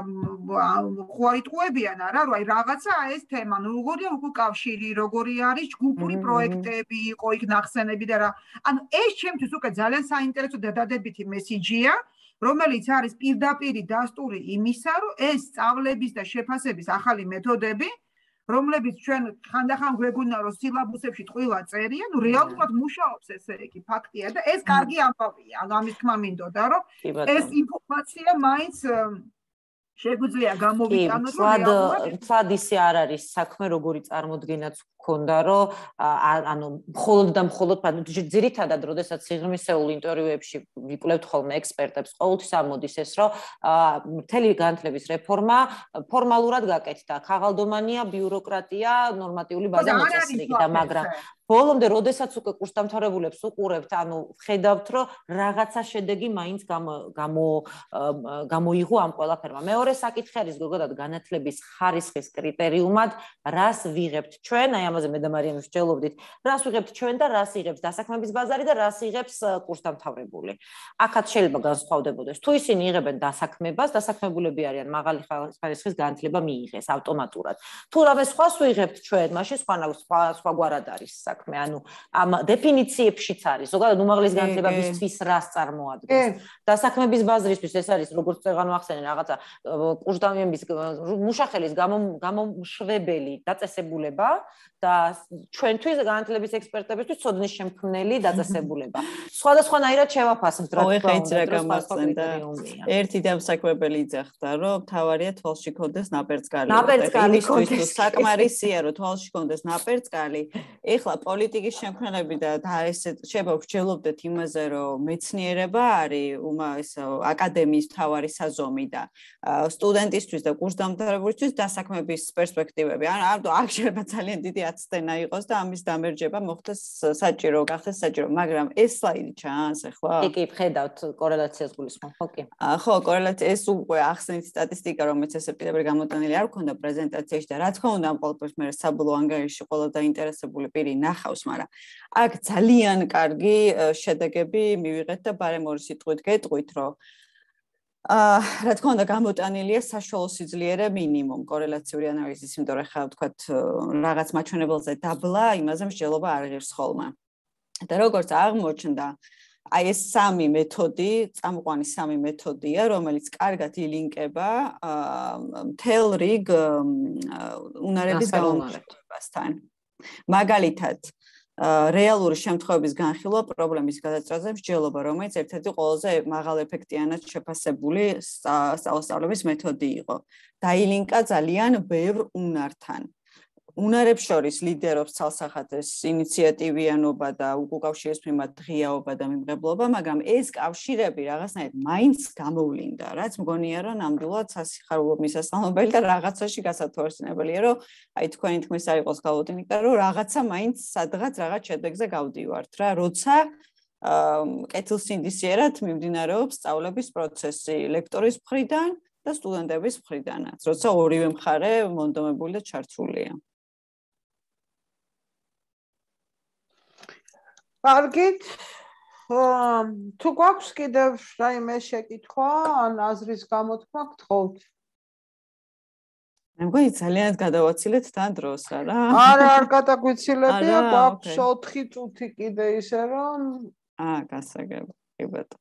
ხო აიტყუებიან არა რომ აი რაღაცა ეს თემა ნუ როგორია უკვე კავშირი როგორი არის ჯგუფური პროექტები იყო იქ ნახსენები და რა ანუ ეს ჩემთვის უკვე ძალიან საინტერესო და დადებითი მესიჯია რომელიც არის პირდაპირი დასტური იმისა რომ ეს სწავლების და შეფასების ახალი მეთოდები რომლებიც ჩვენ ხანდახან გვეგონა რომ სილაბუსებში ტყუილა წერია, ნუ რეალურად მუშაობს ესე იგი ფაქტია და ეს კარგი ამბავია. ამის თქმა მინდოდა რომ ეს ინფორმაცია მაინც შეგვიძლია გამოვიტანოთ რომ რეალურად ისე არ არის საქმე როგორი წარმოდგენაც გქონდა რომ ანუ მხოლოდ და მხოლოდ ძირითადად როდესაც სიღრმისეულ ინტერვიუებში ვიკვლევთ ხოლმე ექსპერტებს ყოველთვის ამოდის ეს რომ მთელი განათლების რეფორმა ფორმალურად გაკეთდა ქაღალდომანია ბიუროკრატია ნორმატიული ბაზა მოწესრიგდა მაგრამ ბოლომდე როდესაც უკვე კურსდამთავრებულებს უყურებთ ანუ ხედავთ რომ რაღაცა შედეგი მაინც გამოიღო ამ ყველაფერმა მეორე საკითხი არის ზოგადად განათლების ხარისხის კრიტერიუმად რას ვიღებთ ჩვენ აი ამაზე მე და მარიამი ვსჯელობდით რას ვიღებთ ჩვენ და რას იღებს დასაქმების ბაზარი და რას იღებს კურსდამთავრებული აქაც შეიძლება განსხვავდებოდეს თუ ისინი იღებენ დასაქმებას დასაქმებულები არიან მაღალი ხარისხის განათლება მიიღეს ავტომატურად თუ რამე სხვას ვიღებთ ჩვენ მაშინ სხვაგვარად არის საქმე ანუ ამ დეფინიციებშიც არის ზოგადად უმაღლესი განათლება ვისთვის რას წარმოადგენს დასაქმების ბაზრისთვის ეს არის როგორც წეგანო ახსენე რაღაცა კურსდამთავრების მუშახელის გამოშვებელი დაწესებულება და ჩვენთვის განათლების ექსპერტებისთვის ცოდნის შემქმნელი დაწესებულება. სხვადასხვანაირად შევაფასებთ რა თქმა უნდა. ერთი დამსაქმებელი იძახდა, რომ თავარია თვალში კონდეს ნაპერწკალი. ნაპერწკალი კონდეს. საკმარისია რომ თვალში კონდეს ნაპერწკალი. ეხლა პოლიტიკის შემქმნელები და ესე შეიძლება ვსჯელობდეთ იმაზე, რომ მეცნიერება არის აკადემიის თავარი საზომი და სტუდენტისთვის და კურსდამთავრებულისთვის დასაქმების პერსპექტივები. ანუ აქ შეიძლება ძალიან დიდი აცდენა იყოს და ამის დამერჯება მოხდეს საჭირო, გახდეს საჭირო, მაგრამ ეს სლაიდი ჩანს ახლა? კი, ხედავთ კორელაციას გულისხმობ, ხო კი. ხო, კორელაცია ეს უკვე ახსენეთ სტატისტიკა, რომელიც ეს სექტემბერში გამოტანილი არ ქონდა პრეზენტაციაში და რა თქმა უნდა ამ ყოველთვის მე საბოლოო ანგარიში ყველა დაინტერესებული პირი ნახავს, მაგრამ აქ ძალიან კარგი შედეგები მივიღეთ და ბარემ ორი სიტყვით გეტყვით, რომ რა თქმა უნდა გამოტანილია საშუალო სიძლიერე მინიმუმ კორელაციური ანალიზის, იმიტომ რომ ხა ვთქვათ რაღაც მაჩვენებელზე დაბლა, იმაზე მსჯელობა არ ღირს ხოლმე. და როგორც აღმოჩნდა, აი ეს სამი მეთოდი, წამყვანი სამი მეთოდია, რომელიც კარგად ილინკება მთელ რიგ უნარების გამომხატვასთან. მაგალითად რეალური შემთხვევების განხილვა პრობლემის გადაჭრაზე მსჯელობა, რომელიც ერთ-ერთი ყველაზე მაღალ ეფექტიანად შეფასებული სწავლების მეთოდი იყო. დაილინკა ძალიან ბევრ უნართან. უნარებს შორის ლიდერობს ცალსახატეს ინიციატივიანობა და უკავშირის მიმართ ღიაობა და მიმღებლობა, მაგრამ ეს კავშირები რაღაცნაირად მაინც გამოვლინდა, რაც მგონია, რომ ნამდვილად სასიხარულო მისასალმებელი და რაღაცაში გასათვალისწინებელია, რომ აი თქვენი თქმის არ იყოს გაუდინიკა, რომ რაღაცა მაინც სადღაც რაღაც შედეგზე გავდივართ რა, როცა კეთილსინდისიერად მიმდინარეობს სწავლების პროცესი ლექტორის მხრიდან და სტუდენტების მხრიდანაც, როცა ორივე მხარე მონდომებული და ჩართულია. კარგით. თუ გვაქვს კიდევ რაიმე შეკითხვა ან აზრის გამოთქმა გთხოვთ. მე მგონი ძალიან გადავაცილეთ თან დროს რა. არ გადაგვიცილებია, გვაქვს 4 წუთი კიდე ისე რომ გასაგებია, კი ბატონო.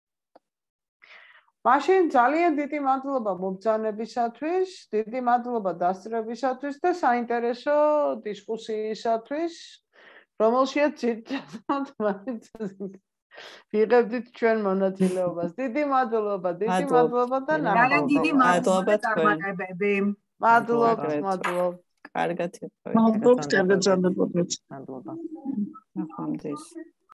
მაშინ ძალიან დიდი მადლობა მობრძანებისათვის, დიდი მადლობა დასწრებისათვის და საინტერესო დისკუსიისათვის, რომელშიაც ძირითადად ვიღებდით ჩვენ მონაწილეობას. დიდი მადლობა და ძალიან დიდი მადლობა წარმატებები. მადლობა. კარგად. მადლობა. მადლობა.